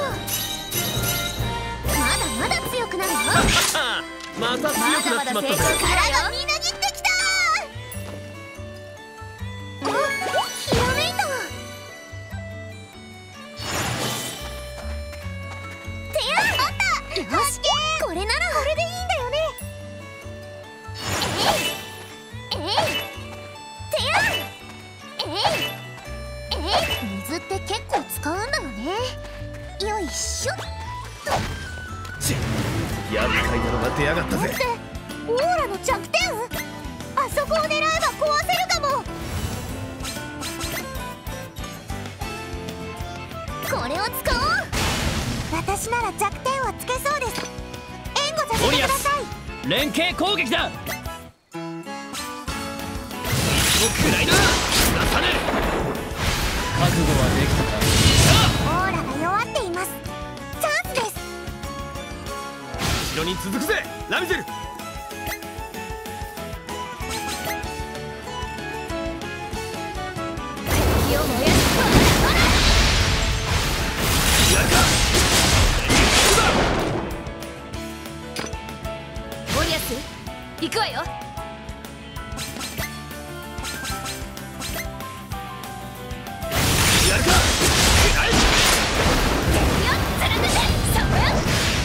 まだまだ強くなるよ。 また強くなっちまったぜ。 力がみなぎってきた。お、ひらめいた。てやあった。よし、これならこれでいいんだよね。てや水って結構使うんだよね。よいしょ。 厄介なのが出やがったぜ。 オーラの弱点、あそこを狙えば壊せるかも。これを使おう。私なら弱点をつけそうです。援護させてください。 連携攻撃だ。 僕くらいな。出さね覚悟はできたか。 オーラが弱っています。チャンスです。 え。後ろに続くぜラミゼル。 気を燃やすやるか。 オリアス、行くわよ。 やるか。 よっ、貫けて、そこよ。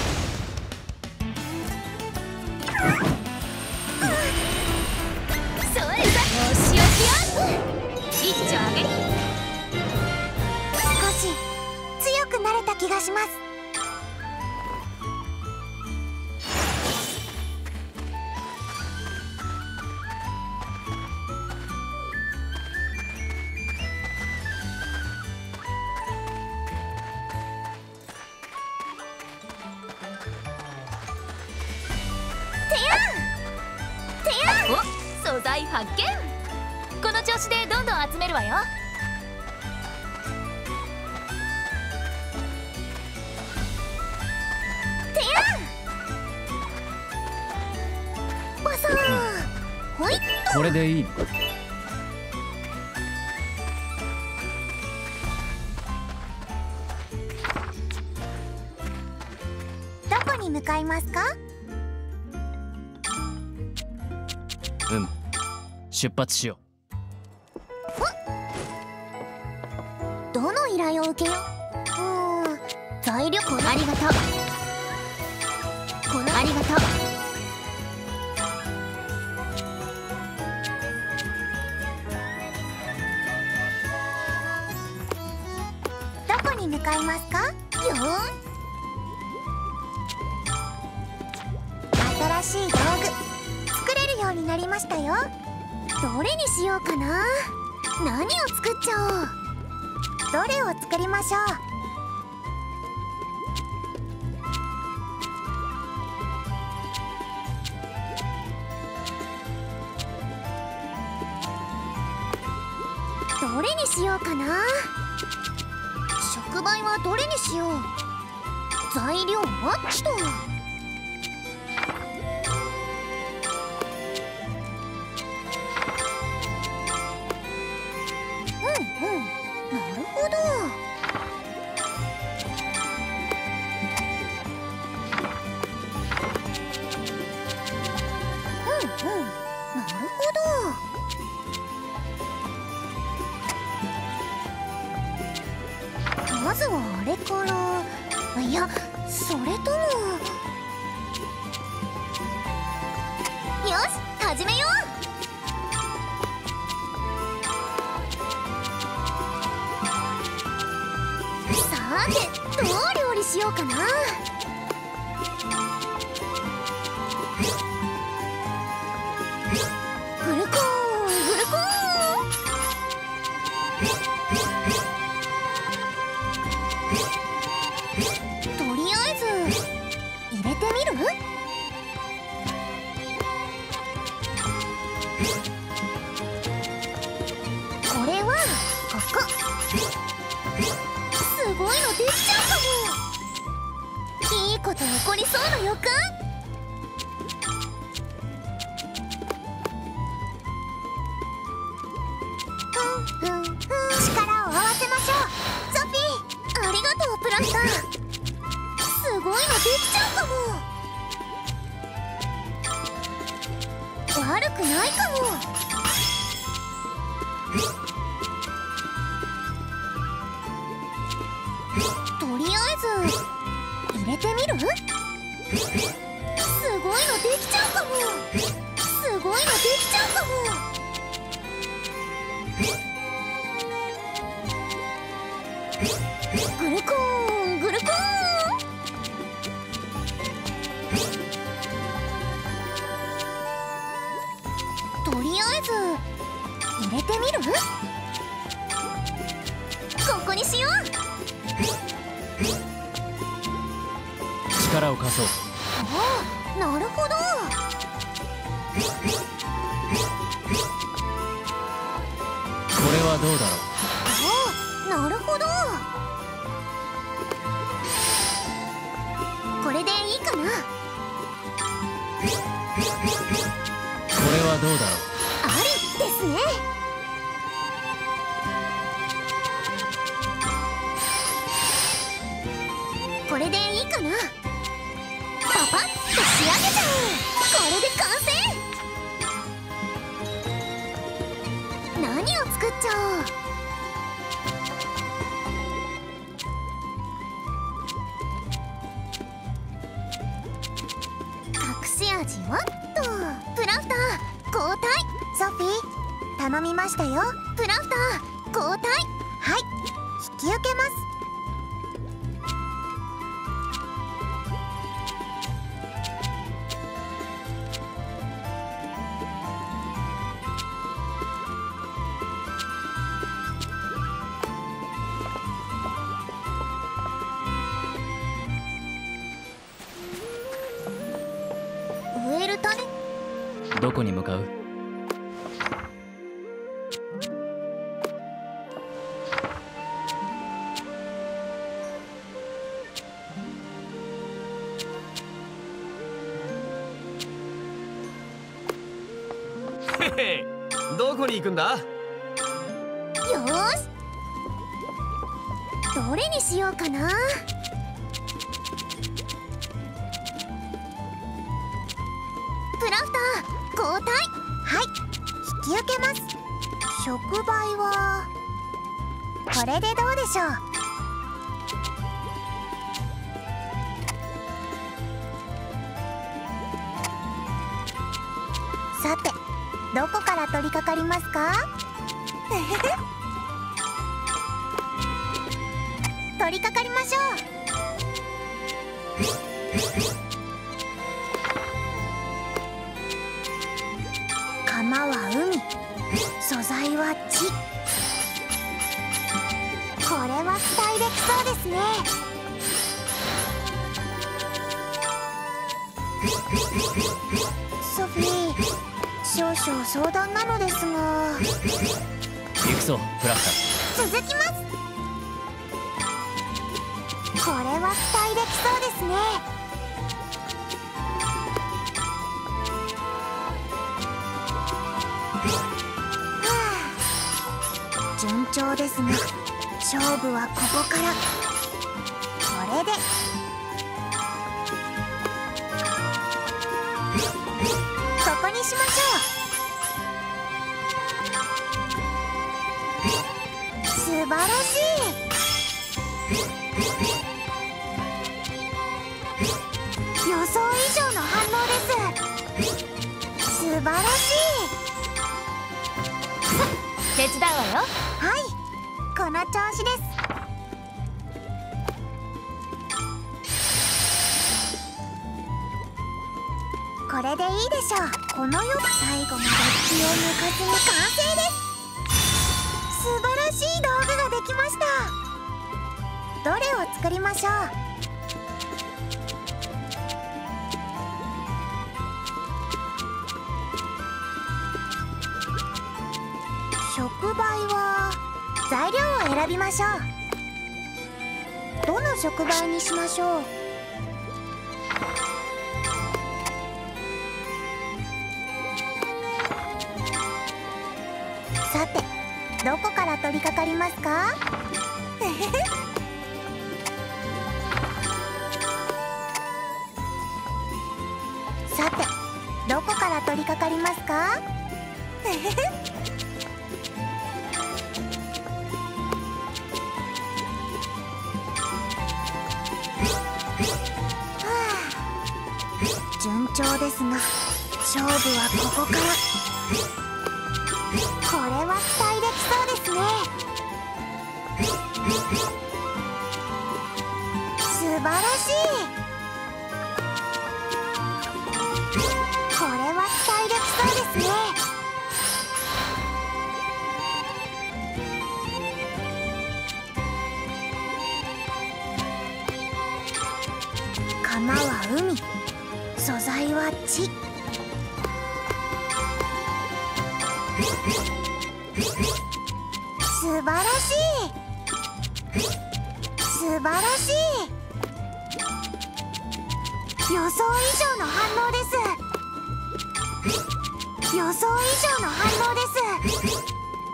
それさ、よしよしよ。一丁あげり。 少し強くなれた気がします。 お、素材発見。この調子でどんどん集めるわよ。 バサーほいっと。 これでいいの？ どこに向かいますか？ 出発しよどの依頼を受けよう？材料このありがとう。このありがとう。どこに向かいますか？よーん。新しい道具作れるようになりましたよ。どれにしようかな。何を作っちゃおう。どれを作りましょう。どれにしようかな。触媒はどれにしよう。材料はっと。なるほど。なるほど。まずはあれから。いや、それとも。よし、始めよう。さて、どう料理しようかな。グルコーン、グルコーン。とりあえず入れてみる？これはここ。すごいのできちゃうかも。いいこと起こりそうな予感。力を合わせましょう。ゾフィー、ありがとう。プラスター、すごいのできちゃうかも。悪くないかも。とりあえず入れてみる？すごいのできちゃうかも。すごいのできちゃうかも。グルコーン、グルコーン。とりあえず入れてみる？ここにしよう。 力を貸そう。 ああ、なるほど。 これはどうだろう。 ああ、なるほど。これでいいかな。 これはどうだろう。 ありですね。これでいいかな。パパッと仕上げちゃう。これで完成。何を作っちゃおう。隠し味はっと。プラフター交代。ソフィー、頼みましたよ。プラフター交代。はい、引き受けます。ウエルタどこに向かう？ どこに行くんだ？ よーし、どれにしようかな。クラフター交代。はい、引き受けます。触媒はこれでどうでしょう。さて、どこから取り掛かりますか？取り掛かりましょう。釜は海、素材は地。これは期待できそうですね。ソフィー、少々相談なのですが。 行くぞクラフター。 続きます。これは期待できそうですね。順調ですが、勝負はここから。これでここにしましょう。素晴らしい。予想以上の反応です。素晴らしい。 手伝うわよ。 はい、この調子です。これでいいでしょう。この世最後まで気を抜かずに完成です。素晴らしい道具ができました。どれを作りましょう。触媒は材料を選びましょう。どの触媒にしましょう。さて、どこから取り掛かりますか？さて、どこから取り掛かりますか？順調ですが、勝負はここから。これは期待できそうですね。素晴らしい。これは期待できそうですね。釜は海、素材は地。素晴らしい。素晴らしい。予想以上の反応です。予想以上の反応です。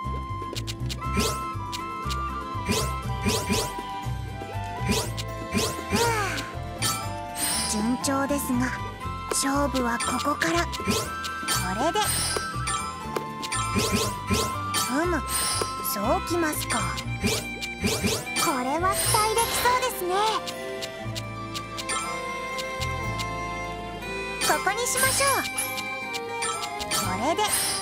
順調ですが、勝負はここから。これでそうきますか。これは期待できそうですね。ここにしましょう。これで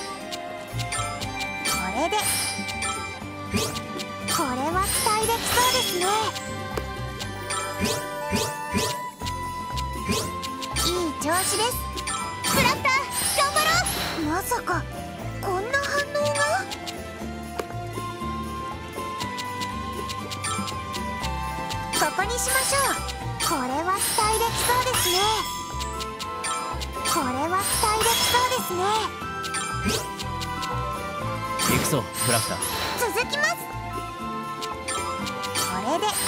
これは期待できそうですね。いい調子です。クラフター頑張ろう。まさかこんな反応が。ここにしましょう。これは期待できそうですね。ここれは期待できそうですね。 行くぞクラフター。 続きます。これで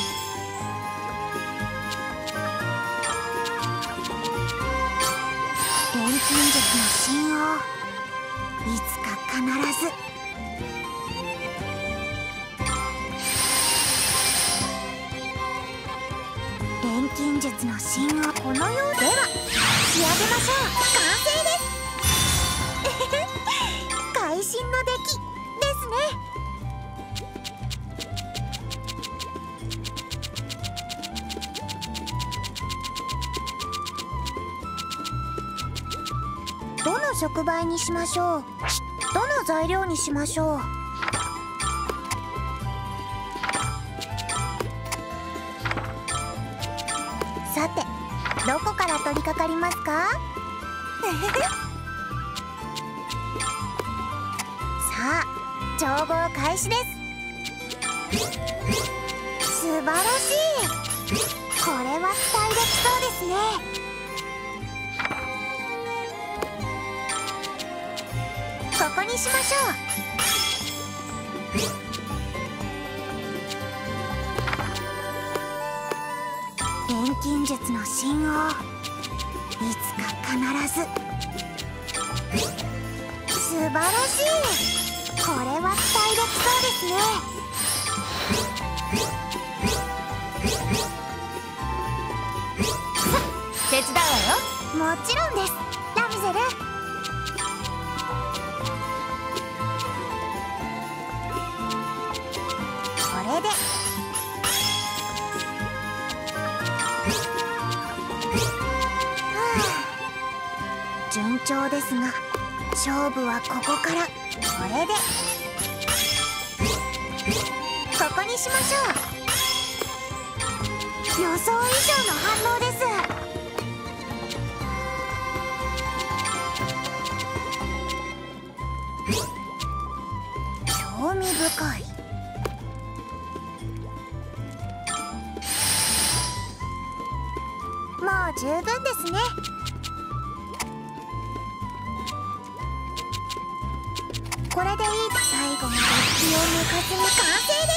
錬金術の神王、いつか必ず錬金術の神王、このようでは仕上げましょう。完成です会心の出来ですね。どの触媒にしましょう。どの材料にしましょう。さて、どこから取り掛かりますか？さあ、調合開始です。素晴らしい。これは期待できそうですね。ここにしましょう。錬金術の神王、いつか必ず。素晴らしい。これは期待できそうですね。 手伝うわよ。 もちろんです、ラミゼル。これで順調ですが、勝負はここから。これでここにしましょう。予想以上の反応です。興味深い。もう十分ですね。これでいい。最後まで気を抜かずに完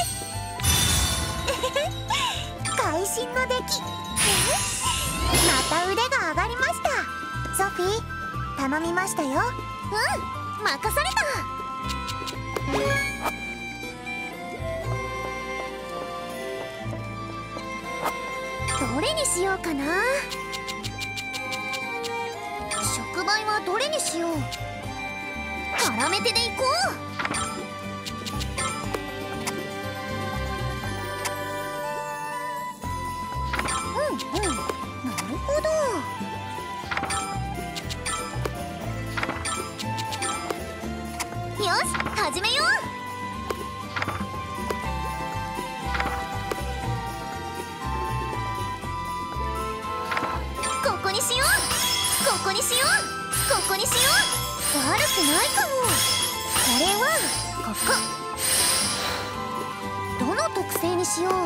成です会心の出来。また腕が上がりました。ソフィー、頼みましたよ。 任された。どれにしようかな。触媒はどれにしよう。絡めてでいこう。なるほど。よし、始めよう。ここにしよう。ここにしよう。ここにしよう。悪くないかも。これはここ。どの特性にしよう。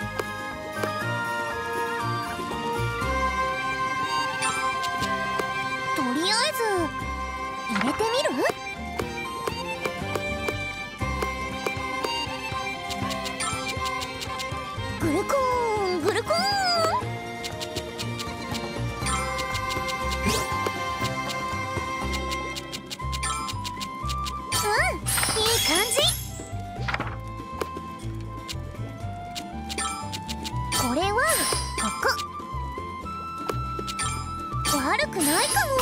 とりあえず入れてみる？グルコーングルコーン。いい感じ。これはここ。悪くないかも。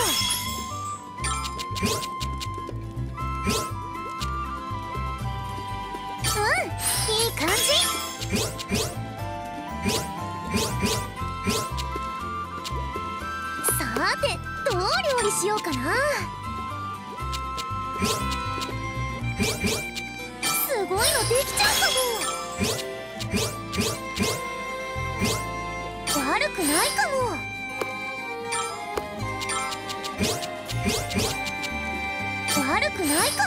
いい感じ。さて、どう料理しようかな。すごいのできちゃうかも。悪くないかも。悪くないかも。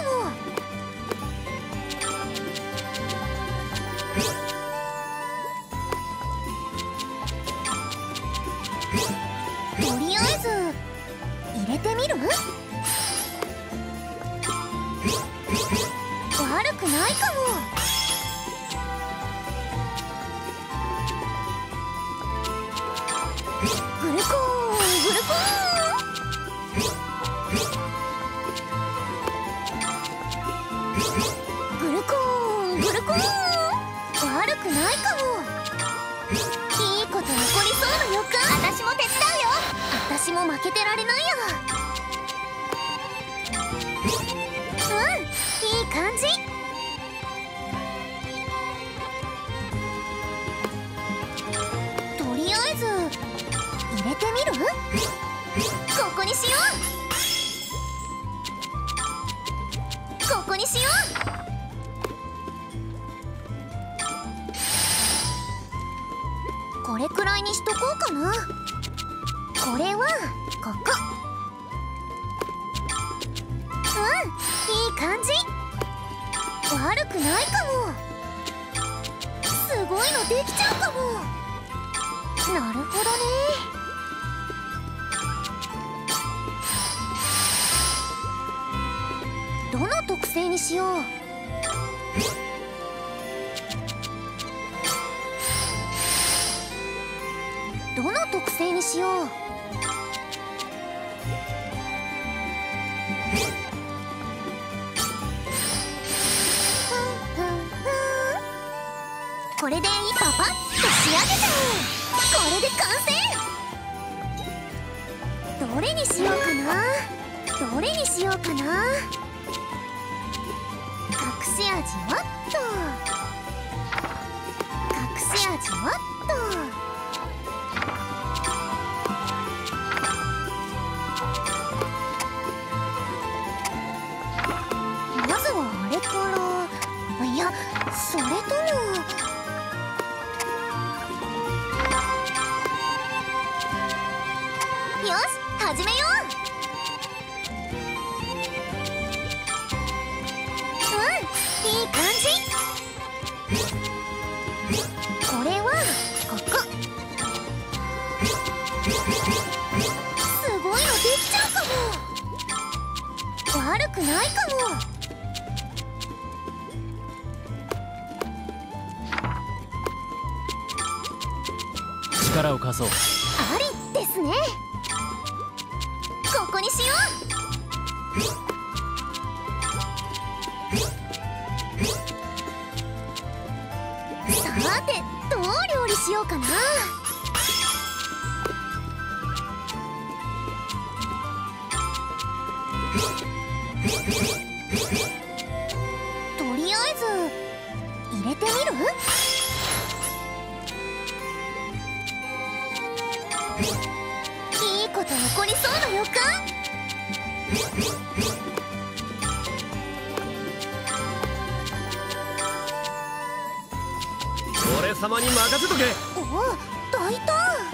とりあえず入てみる？悪くないかも。グルコーングルコーングルコーングルコーン、悪くないかも。いいこと起こりそうな予感。私も手伝うよ。私も負けてられないよ。いい感じ。とりあえず入れてみる？ここにしよう。ここにしよう。これくらいにしとこうかな。これはここ。いい感じ。悪くないかも。すごいのできちゃうかも。なるほどね。どの特性にしよう？どの特性にしよう？これでパパッと仕上げちゃおう。これで完成。どれにしようかな。どれにしようかな。隠し味はっと。隠し味はっと。まずはあれから。いや、それとも。よし、始めよう。いい感じ。これはここ。すごいのできちゃうかも。悪くないかも。 力を貸そう。 ありですね。ここにしよう。さて、どう料理しようかな。とりあえず入れてみる？いいこと起こりそうな予感。 俺様に任せとけ。 おお、大胆。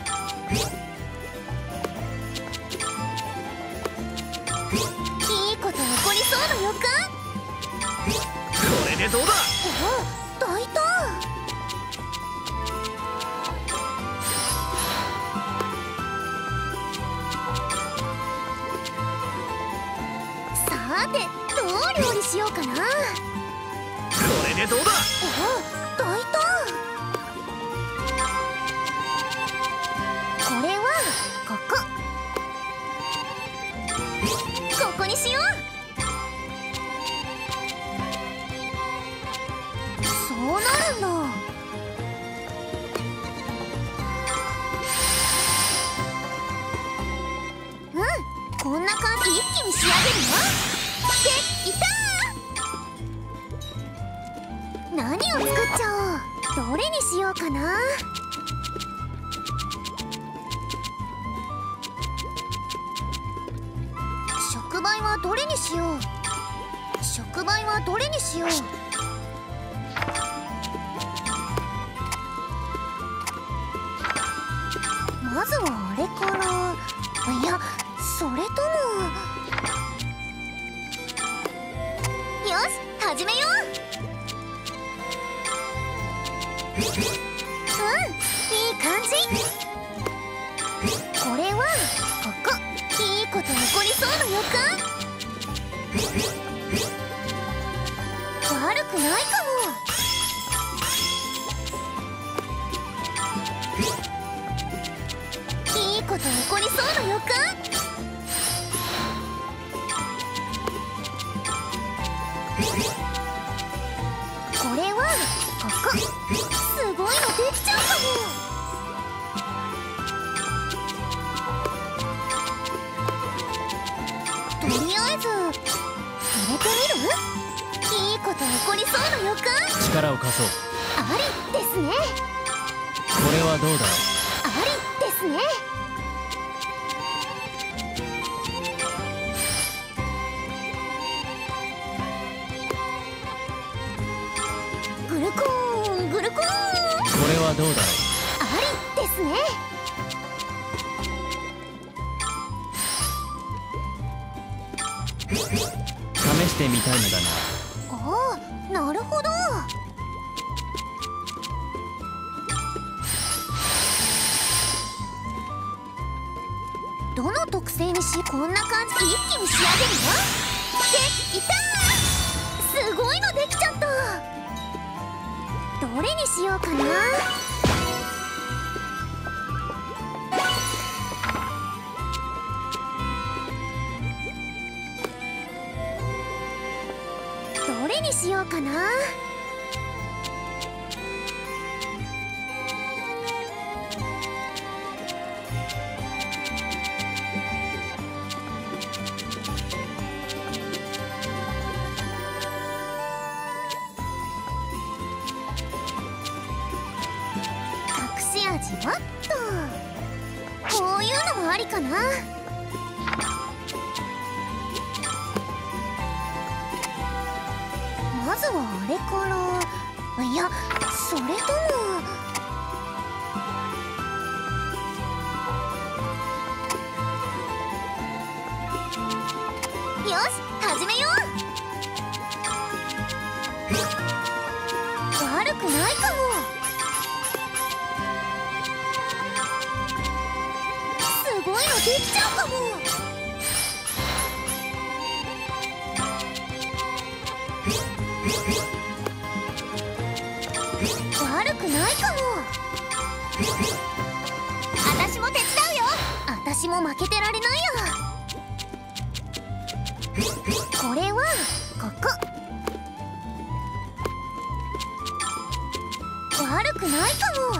いいこと起こりそうな予感。 これでどうだ。 おお、大胆。さて、どう料理しようかな。 これでどうだ。 おお、大胆。これはここ。ここにしよう。そうなるんだ。こんな感じ。一気に仕上げるよ。できた。何を作っちゃおう。どれにしようかな。触媒はどれにしよう。触媒はどれにしよう。まずはあれから。いや、それとも。よし、始めよう。いい感じ。これはここ。いいこと起こりそうないかも。いいこと起こりそうな予感。これはここ。すごいのできちゃうかも。とりあえず入れてみる？いいこと起こりそうな予感。 力を貸そう。 ありですね。 これはどうだろう。 ありですね。グルコーングルコーン。 これはどうだろう。 ありですね。 試してみたいのだが。 ああ、なるほど。どの特性にし、こんな感じで一気に仕上げるよ。できたー。すごいのできちゃった。どれにしようかな。どれにしようかな。隠し味はっと。こういうのもありかな。まずはあれから。いや、それとも。よし、始めよう。悪くないかも。すごいのできちゃうかも。悪くないかも。私も手伝うよ。私も負けてられないよ。これはここ。悪くないかも。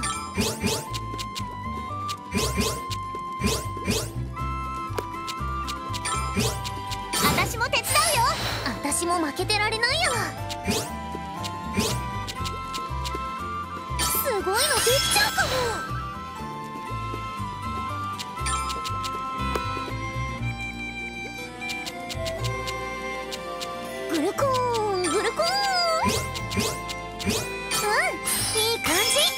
私も手伝うよ。私も負けてられないよ。すごいのできちゃうかも。グルコーングルコーン。いい感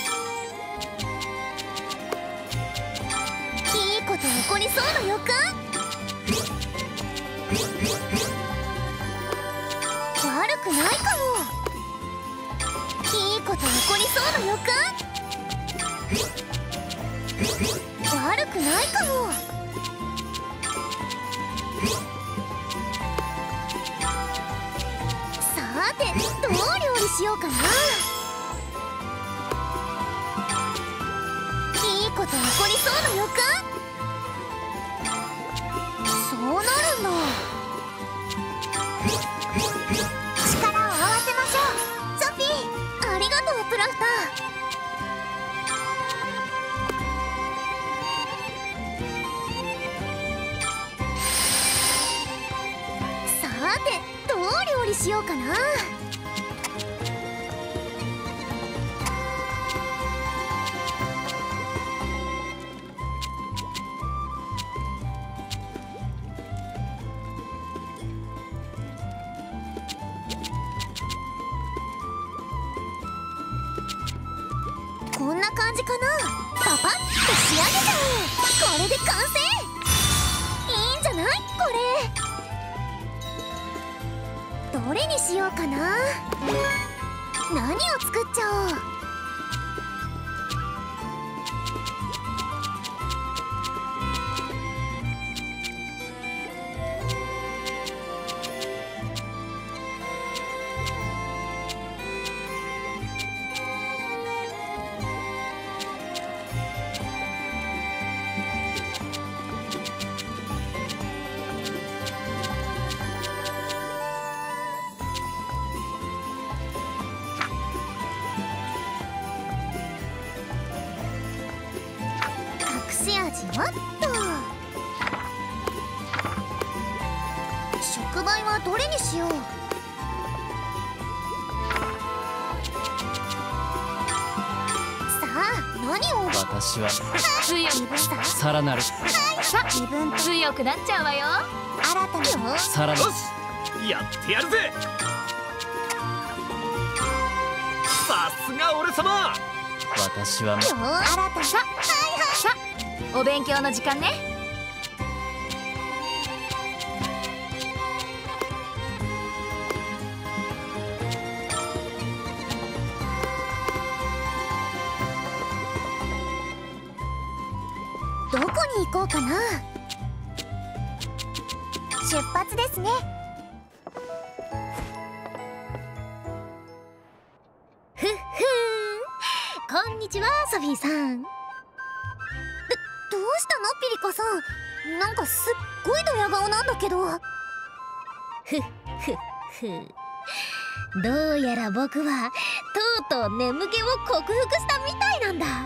じ。いいこと起こりそうな予感。悪くないかも。いいこと起こりそうな予感。悪くないかも。さて、どう料理しようかな。いいこと起こりそうな予感。そうなるんだ。力を合わせましょう。ソフィー、ありがとうプラフター。さて、どう料理しようかな。こんな感じかな。パパッと仕上げちゃおう。これで完成。いいんじゃない？これどれにしようかな。何を作っちゃおう。 じわっと。触媒はどれにしよう。さあ何を。 私は強くさらなる自分と強くなっちゃうわよ。 新たなさらなるよし、やってやるぜ。さすが俺様。 私は新たなさお勉強の時間ね。 どこに行こうかな。出発ですね。 ふっふん、こんにちはソフィーさん。 どうしたのピリカさん。なんかすっごいドヤ顔なんだけど。 ふっふっふ、どうやら僕はとうとう眠気を克服したみたいなんだ。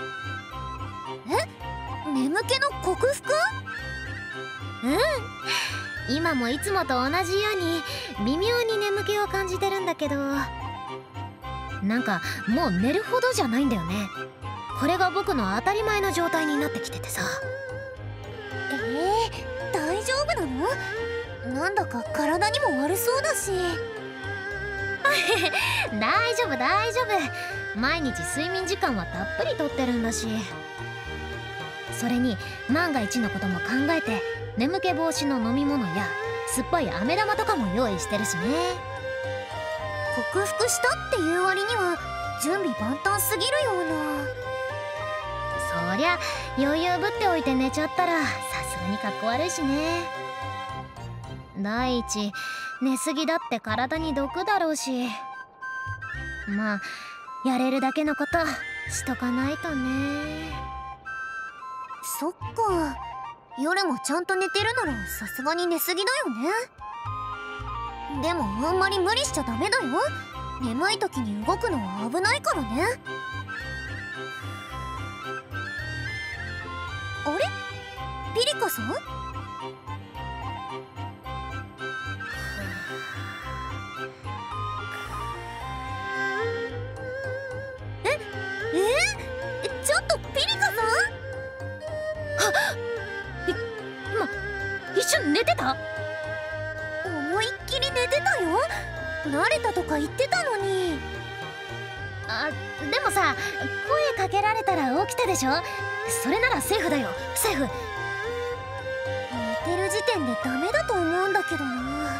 眠気の克服？ 今もいつもと同じように微妙に眠気を感じてるんだけど、なんかもう寝るほどじゃないんだよね。これが僕の当たり前の状態になってきててさ。 大丈夫なの？なんだか体にも悪そうだし。 大丈夫大丈夫、毎日睡眠時間はたっぷりとってるんだし。それに万が一のことも考えて眠気防止の飲み物や酸っぱい飴玉とかも用意してるしね。 克服したっていう割には準備万端すぎるような。 そりゃ余裕ぶっておいて寝ちゃったらさすがにかっこ悪いしね。第一寝すぎだって体に毒だろうし、まあやれるだけのことしとかないとね。 そっか、夜もちゃんと寝てるならさすがに寝すぎだよね。でもあんまり無理しちゃダメだよ。眠い時に動くのは危ないからね。あれ？ピリカさん？ちょっとピリカさん？ 今一瞬寝てた？ 思いっきり寝てたよ。慣れたとか言ってたのに。 あ、でもさ、声かけられたら起きたでしょ。それならセーフだよ、セーフ。 寝てる時点でダメだと思うんだけどな。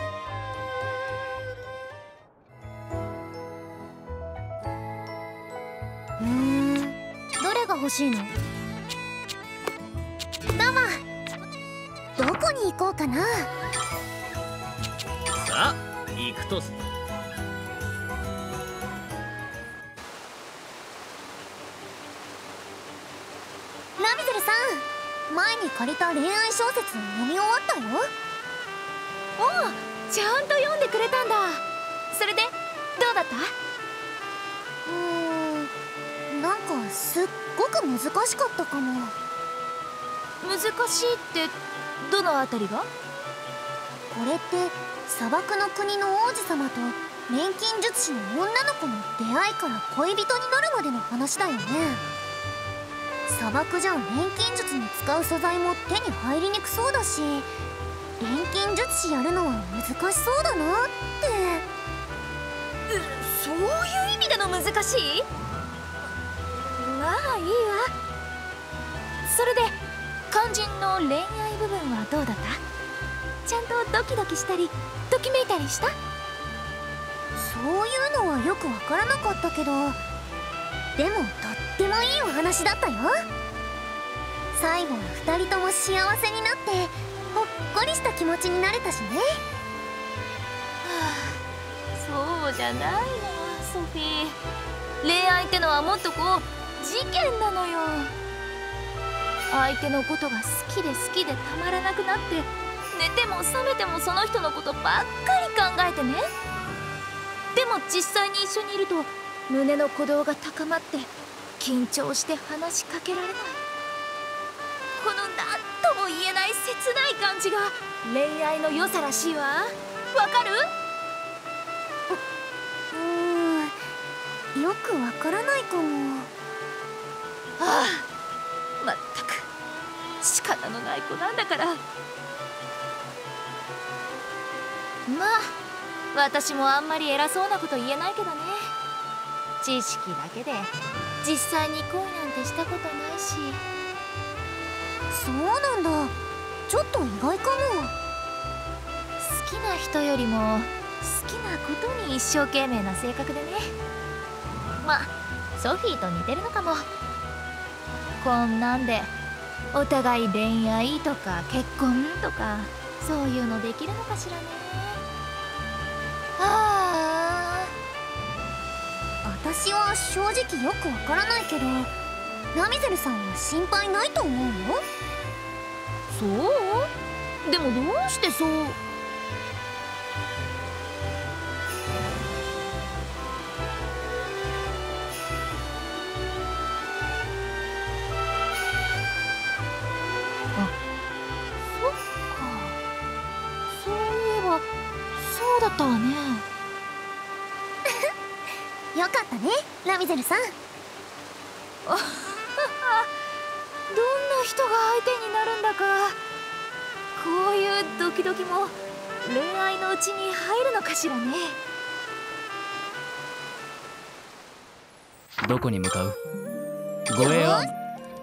どれが欲しいの？ どこに行こうかな。 さあ行くとす。 ラミゼルさん、前に借りた恋愛小説読み終わったよ。 おお、ちゃんと読んでくれたんだ。それでどうだった？ なんかすっごく難しかったかも。 難しいってどのあたりが？ これって砂漠の国の王子様と錬金術師の女の子の出会いから恋人になるまでの話だよね。砂漠じゃ錬金術に使う素材も手に入りにくそうだし、錬金術師やるのは難しそうだなって。 そういう意味での難しい？まあいいわ。それで肝心の恋愛部分はどうだった？ちゃんとドキドキしたりときめいたりした？ そういうのはよくわからなかったけど、でもとってもいいお話だったよ。最後は2人とも幸せになってほっこりした気持ちになれたしね。 そうじゃないのソフィー。恋愛ってのはもっとこう事件なのよ。相手のことが好きで好きでたまらなくなって、寝ても覚めてもその人のことばっかり考えてね。でも実際に一緒にいると胸の鼓動が高まって緊張して話しかけられない。 切ない感じが恋愛の良さらしいわ。わかる？ よくわからないかも。 ああ、まったく仕方のない子なんだから。まあ私もあんまり偉そうなこと言えないけどね。知識だけで実際に恋なんてしたことないし。 そうなんだ。ちょっと意外かも。 好きな人よりも好きなことに一生懸命な性格でね。まあソフィーと似てるのかも。こんなんでお互い恋愛とか結婚とかそういうのできるのかしらね。ああ、 私は正直よくわからないけど、ラミゼルさんは心配ないと思うよ。 そう？でもどうしてそう？あ、そっか。そういえばそうだったわね。 よかったね、ラミゼルさん。 どんな人が相手になるんだか。こういうドキドキも恋愛のうちに入るのかしらね。 どこに向かう？護衛はソフィー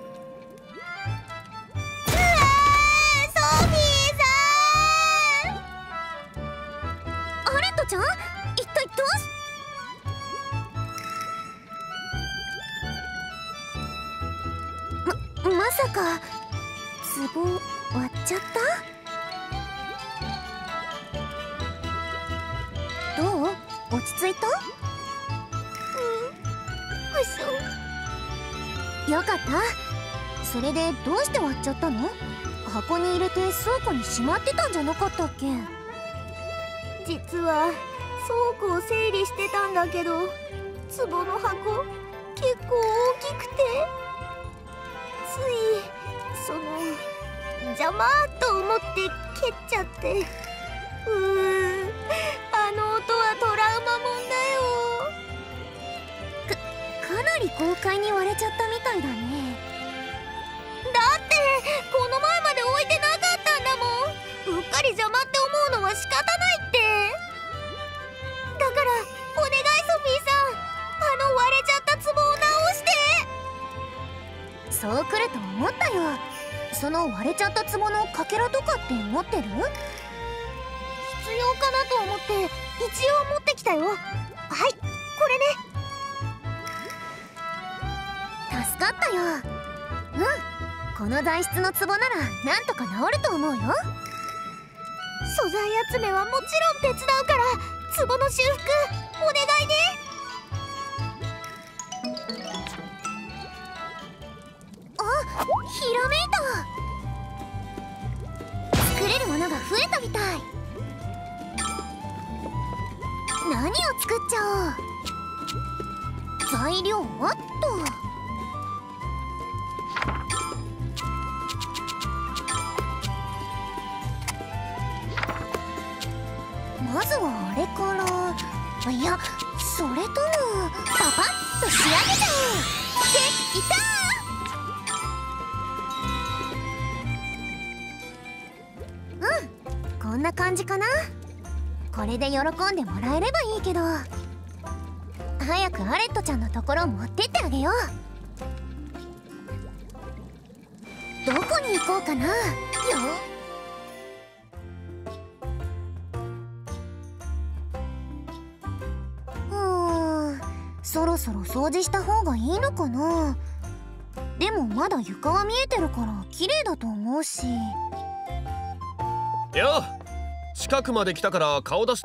さん。アレットちゃん、一体どうし…まさか壺割っちゃった？どう？落ち着いた？よかった。それでどうして割っちゃったの？箱に入れて倉庫にしまってたんじゃなかったっけ？ 実は倉庫を整理してたんだけど、壺の箱結構大きくて、つい邪魔と思って蹴っちゃって。あの音はトラウマもんだよ。 かなり豪快に割れちゃったみたいだね。 だってこの前まで置いてなかったんだもん。うっかり邪魔って思うのは仕方ないって。だからお願い、ソフィーさん、割れちゃった壺を直して。 そう来ると思ったよ。その割れちゃった壺のかけらとかって持ってる？ 必要かなと思って一応持ってきたよ。はい、これね。 助かったよ。この材質の壺ならなんとか治ると思うよ。 素材集めはもちろん手伝うから、壺の修復お願いね。 あ、ひらめいた。作れるものが増えたみたい。何を作っちゃおう。材料はっと。まずはあれから、いや、それともパパッと仕上げちゃおう。できたー。こんな感じかな。これで喜んでもらえればいいけど、早くアレットちゃんのところ持ってってあげよう。どこに行こうかな。よそろそろ掃除した方がいいのかな。でもまだ床は見えてるから綺麗だと思うし。 よ、近くまで来たから顔出して。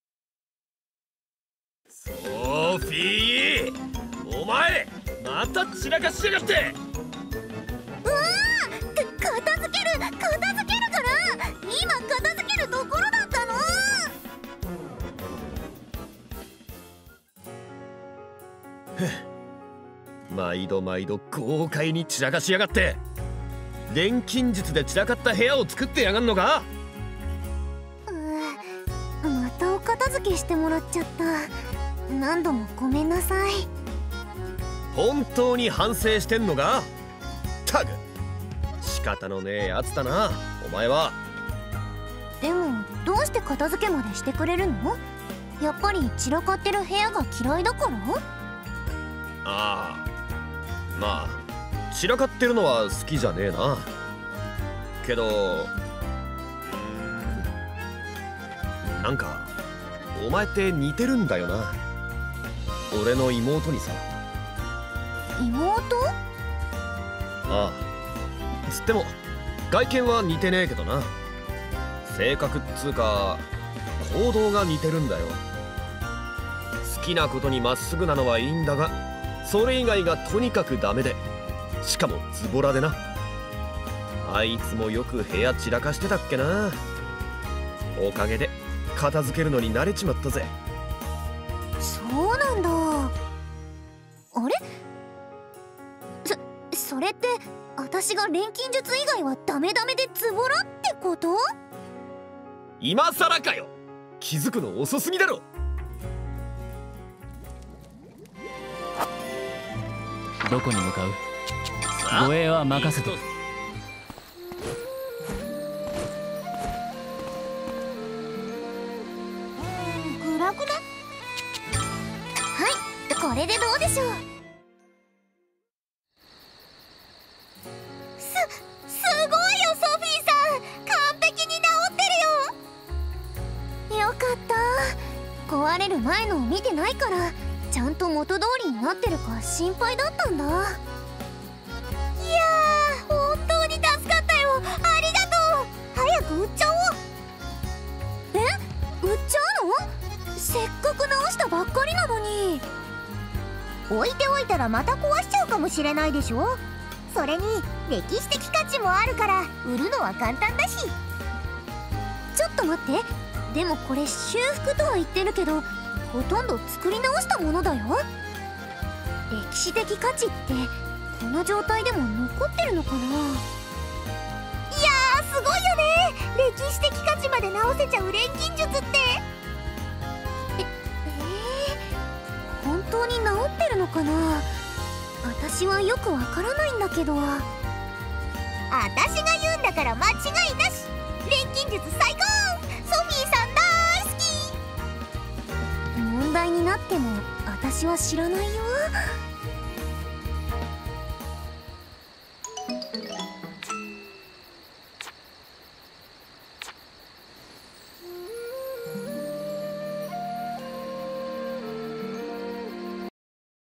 ソフィー、お前また散らかしやがって。 片付けるから。今片付けるところだったの。 毎度豪快に散らかしやがって。 錬金術で散らかった部屋を作ってやがんのか。 またお片付けしてもらっちゃった。何度もごめんなさい。 本当に反省してんのか。ったく仕方のねえやつだなお前は。 でもどうして片付けまでしてくれるの？やっぱり散らかってる部屋が嫌いだから？ ああ、まあ散らかってるのは好きじゃねえな。けどなんかお前って似てるんだよな、俺の妹にさ。 妹？ ああ、つっても外見は似てねえけどな。性格っつうか行動が似てるんだよ。好きなことにまっすぐなのはいいんだが、それ以外がとにかくダメで、しかもズボラでな。あいつもよく部屋散らかしてたっけな。おかげで片付けるのに慣れちまったぜ。 そうなんだ。あれ？それって私が錬金術以外はダメダメでズボラってこと？ 今さらかよ。気づくの遅すぎだろ。 どこに向かう？護衛は任せて。 暗くない？はい、これでどうでしょう。すごいよソフィーさん、完璧に治ってるよ。よかった。壊れる前のを見てないからちゃんと元通りになってるか心配だったんだ。いやー、本当に助かったよ。ありがとう。早く売っちゃおう。売っちゃうの？せっかく直したばっかりなのに。置いておいたらまた壊しちゃうかもしれないでしょ。それに歴史的価値もあるから売るのは簡単だし。ちょっと待って、でもこれ修復とは言ってるけどほとんど作り直したものだよ。歴史的価値ってこの状態でも残ってるのかな。いやー、すごいよね。歴史的価値まで直せちゃう錬金術って。本当に治ってるのかな。私はよくわからないんだけど。私が言うんだから間違いなし。錬金術最高。ソフィーさん大好き。問題になっても私は知らないよ。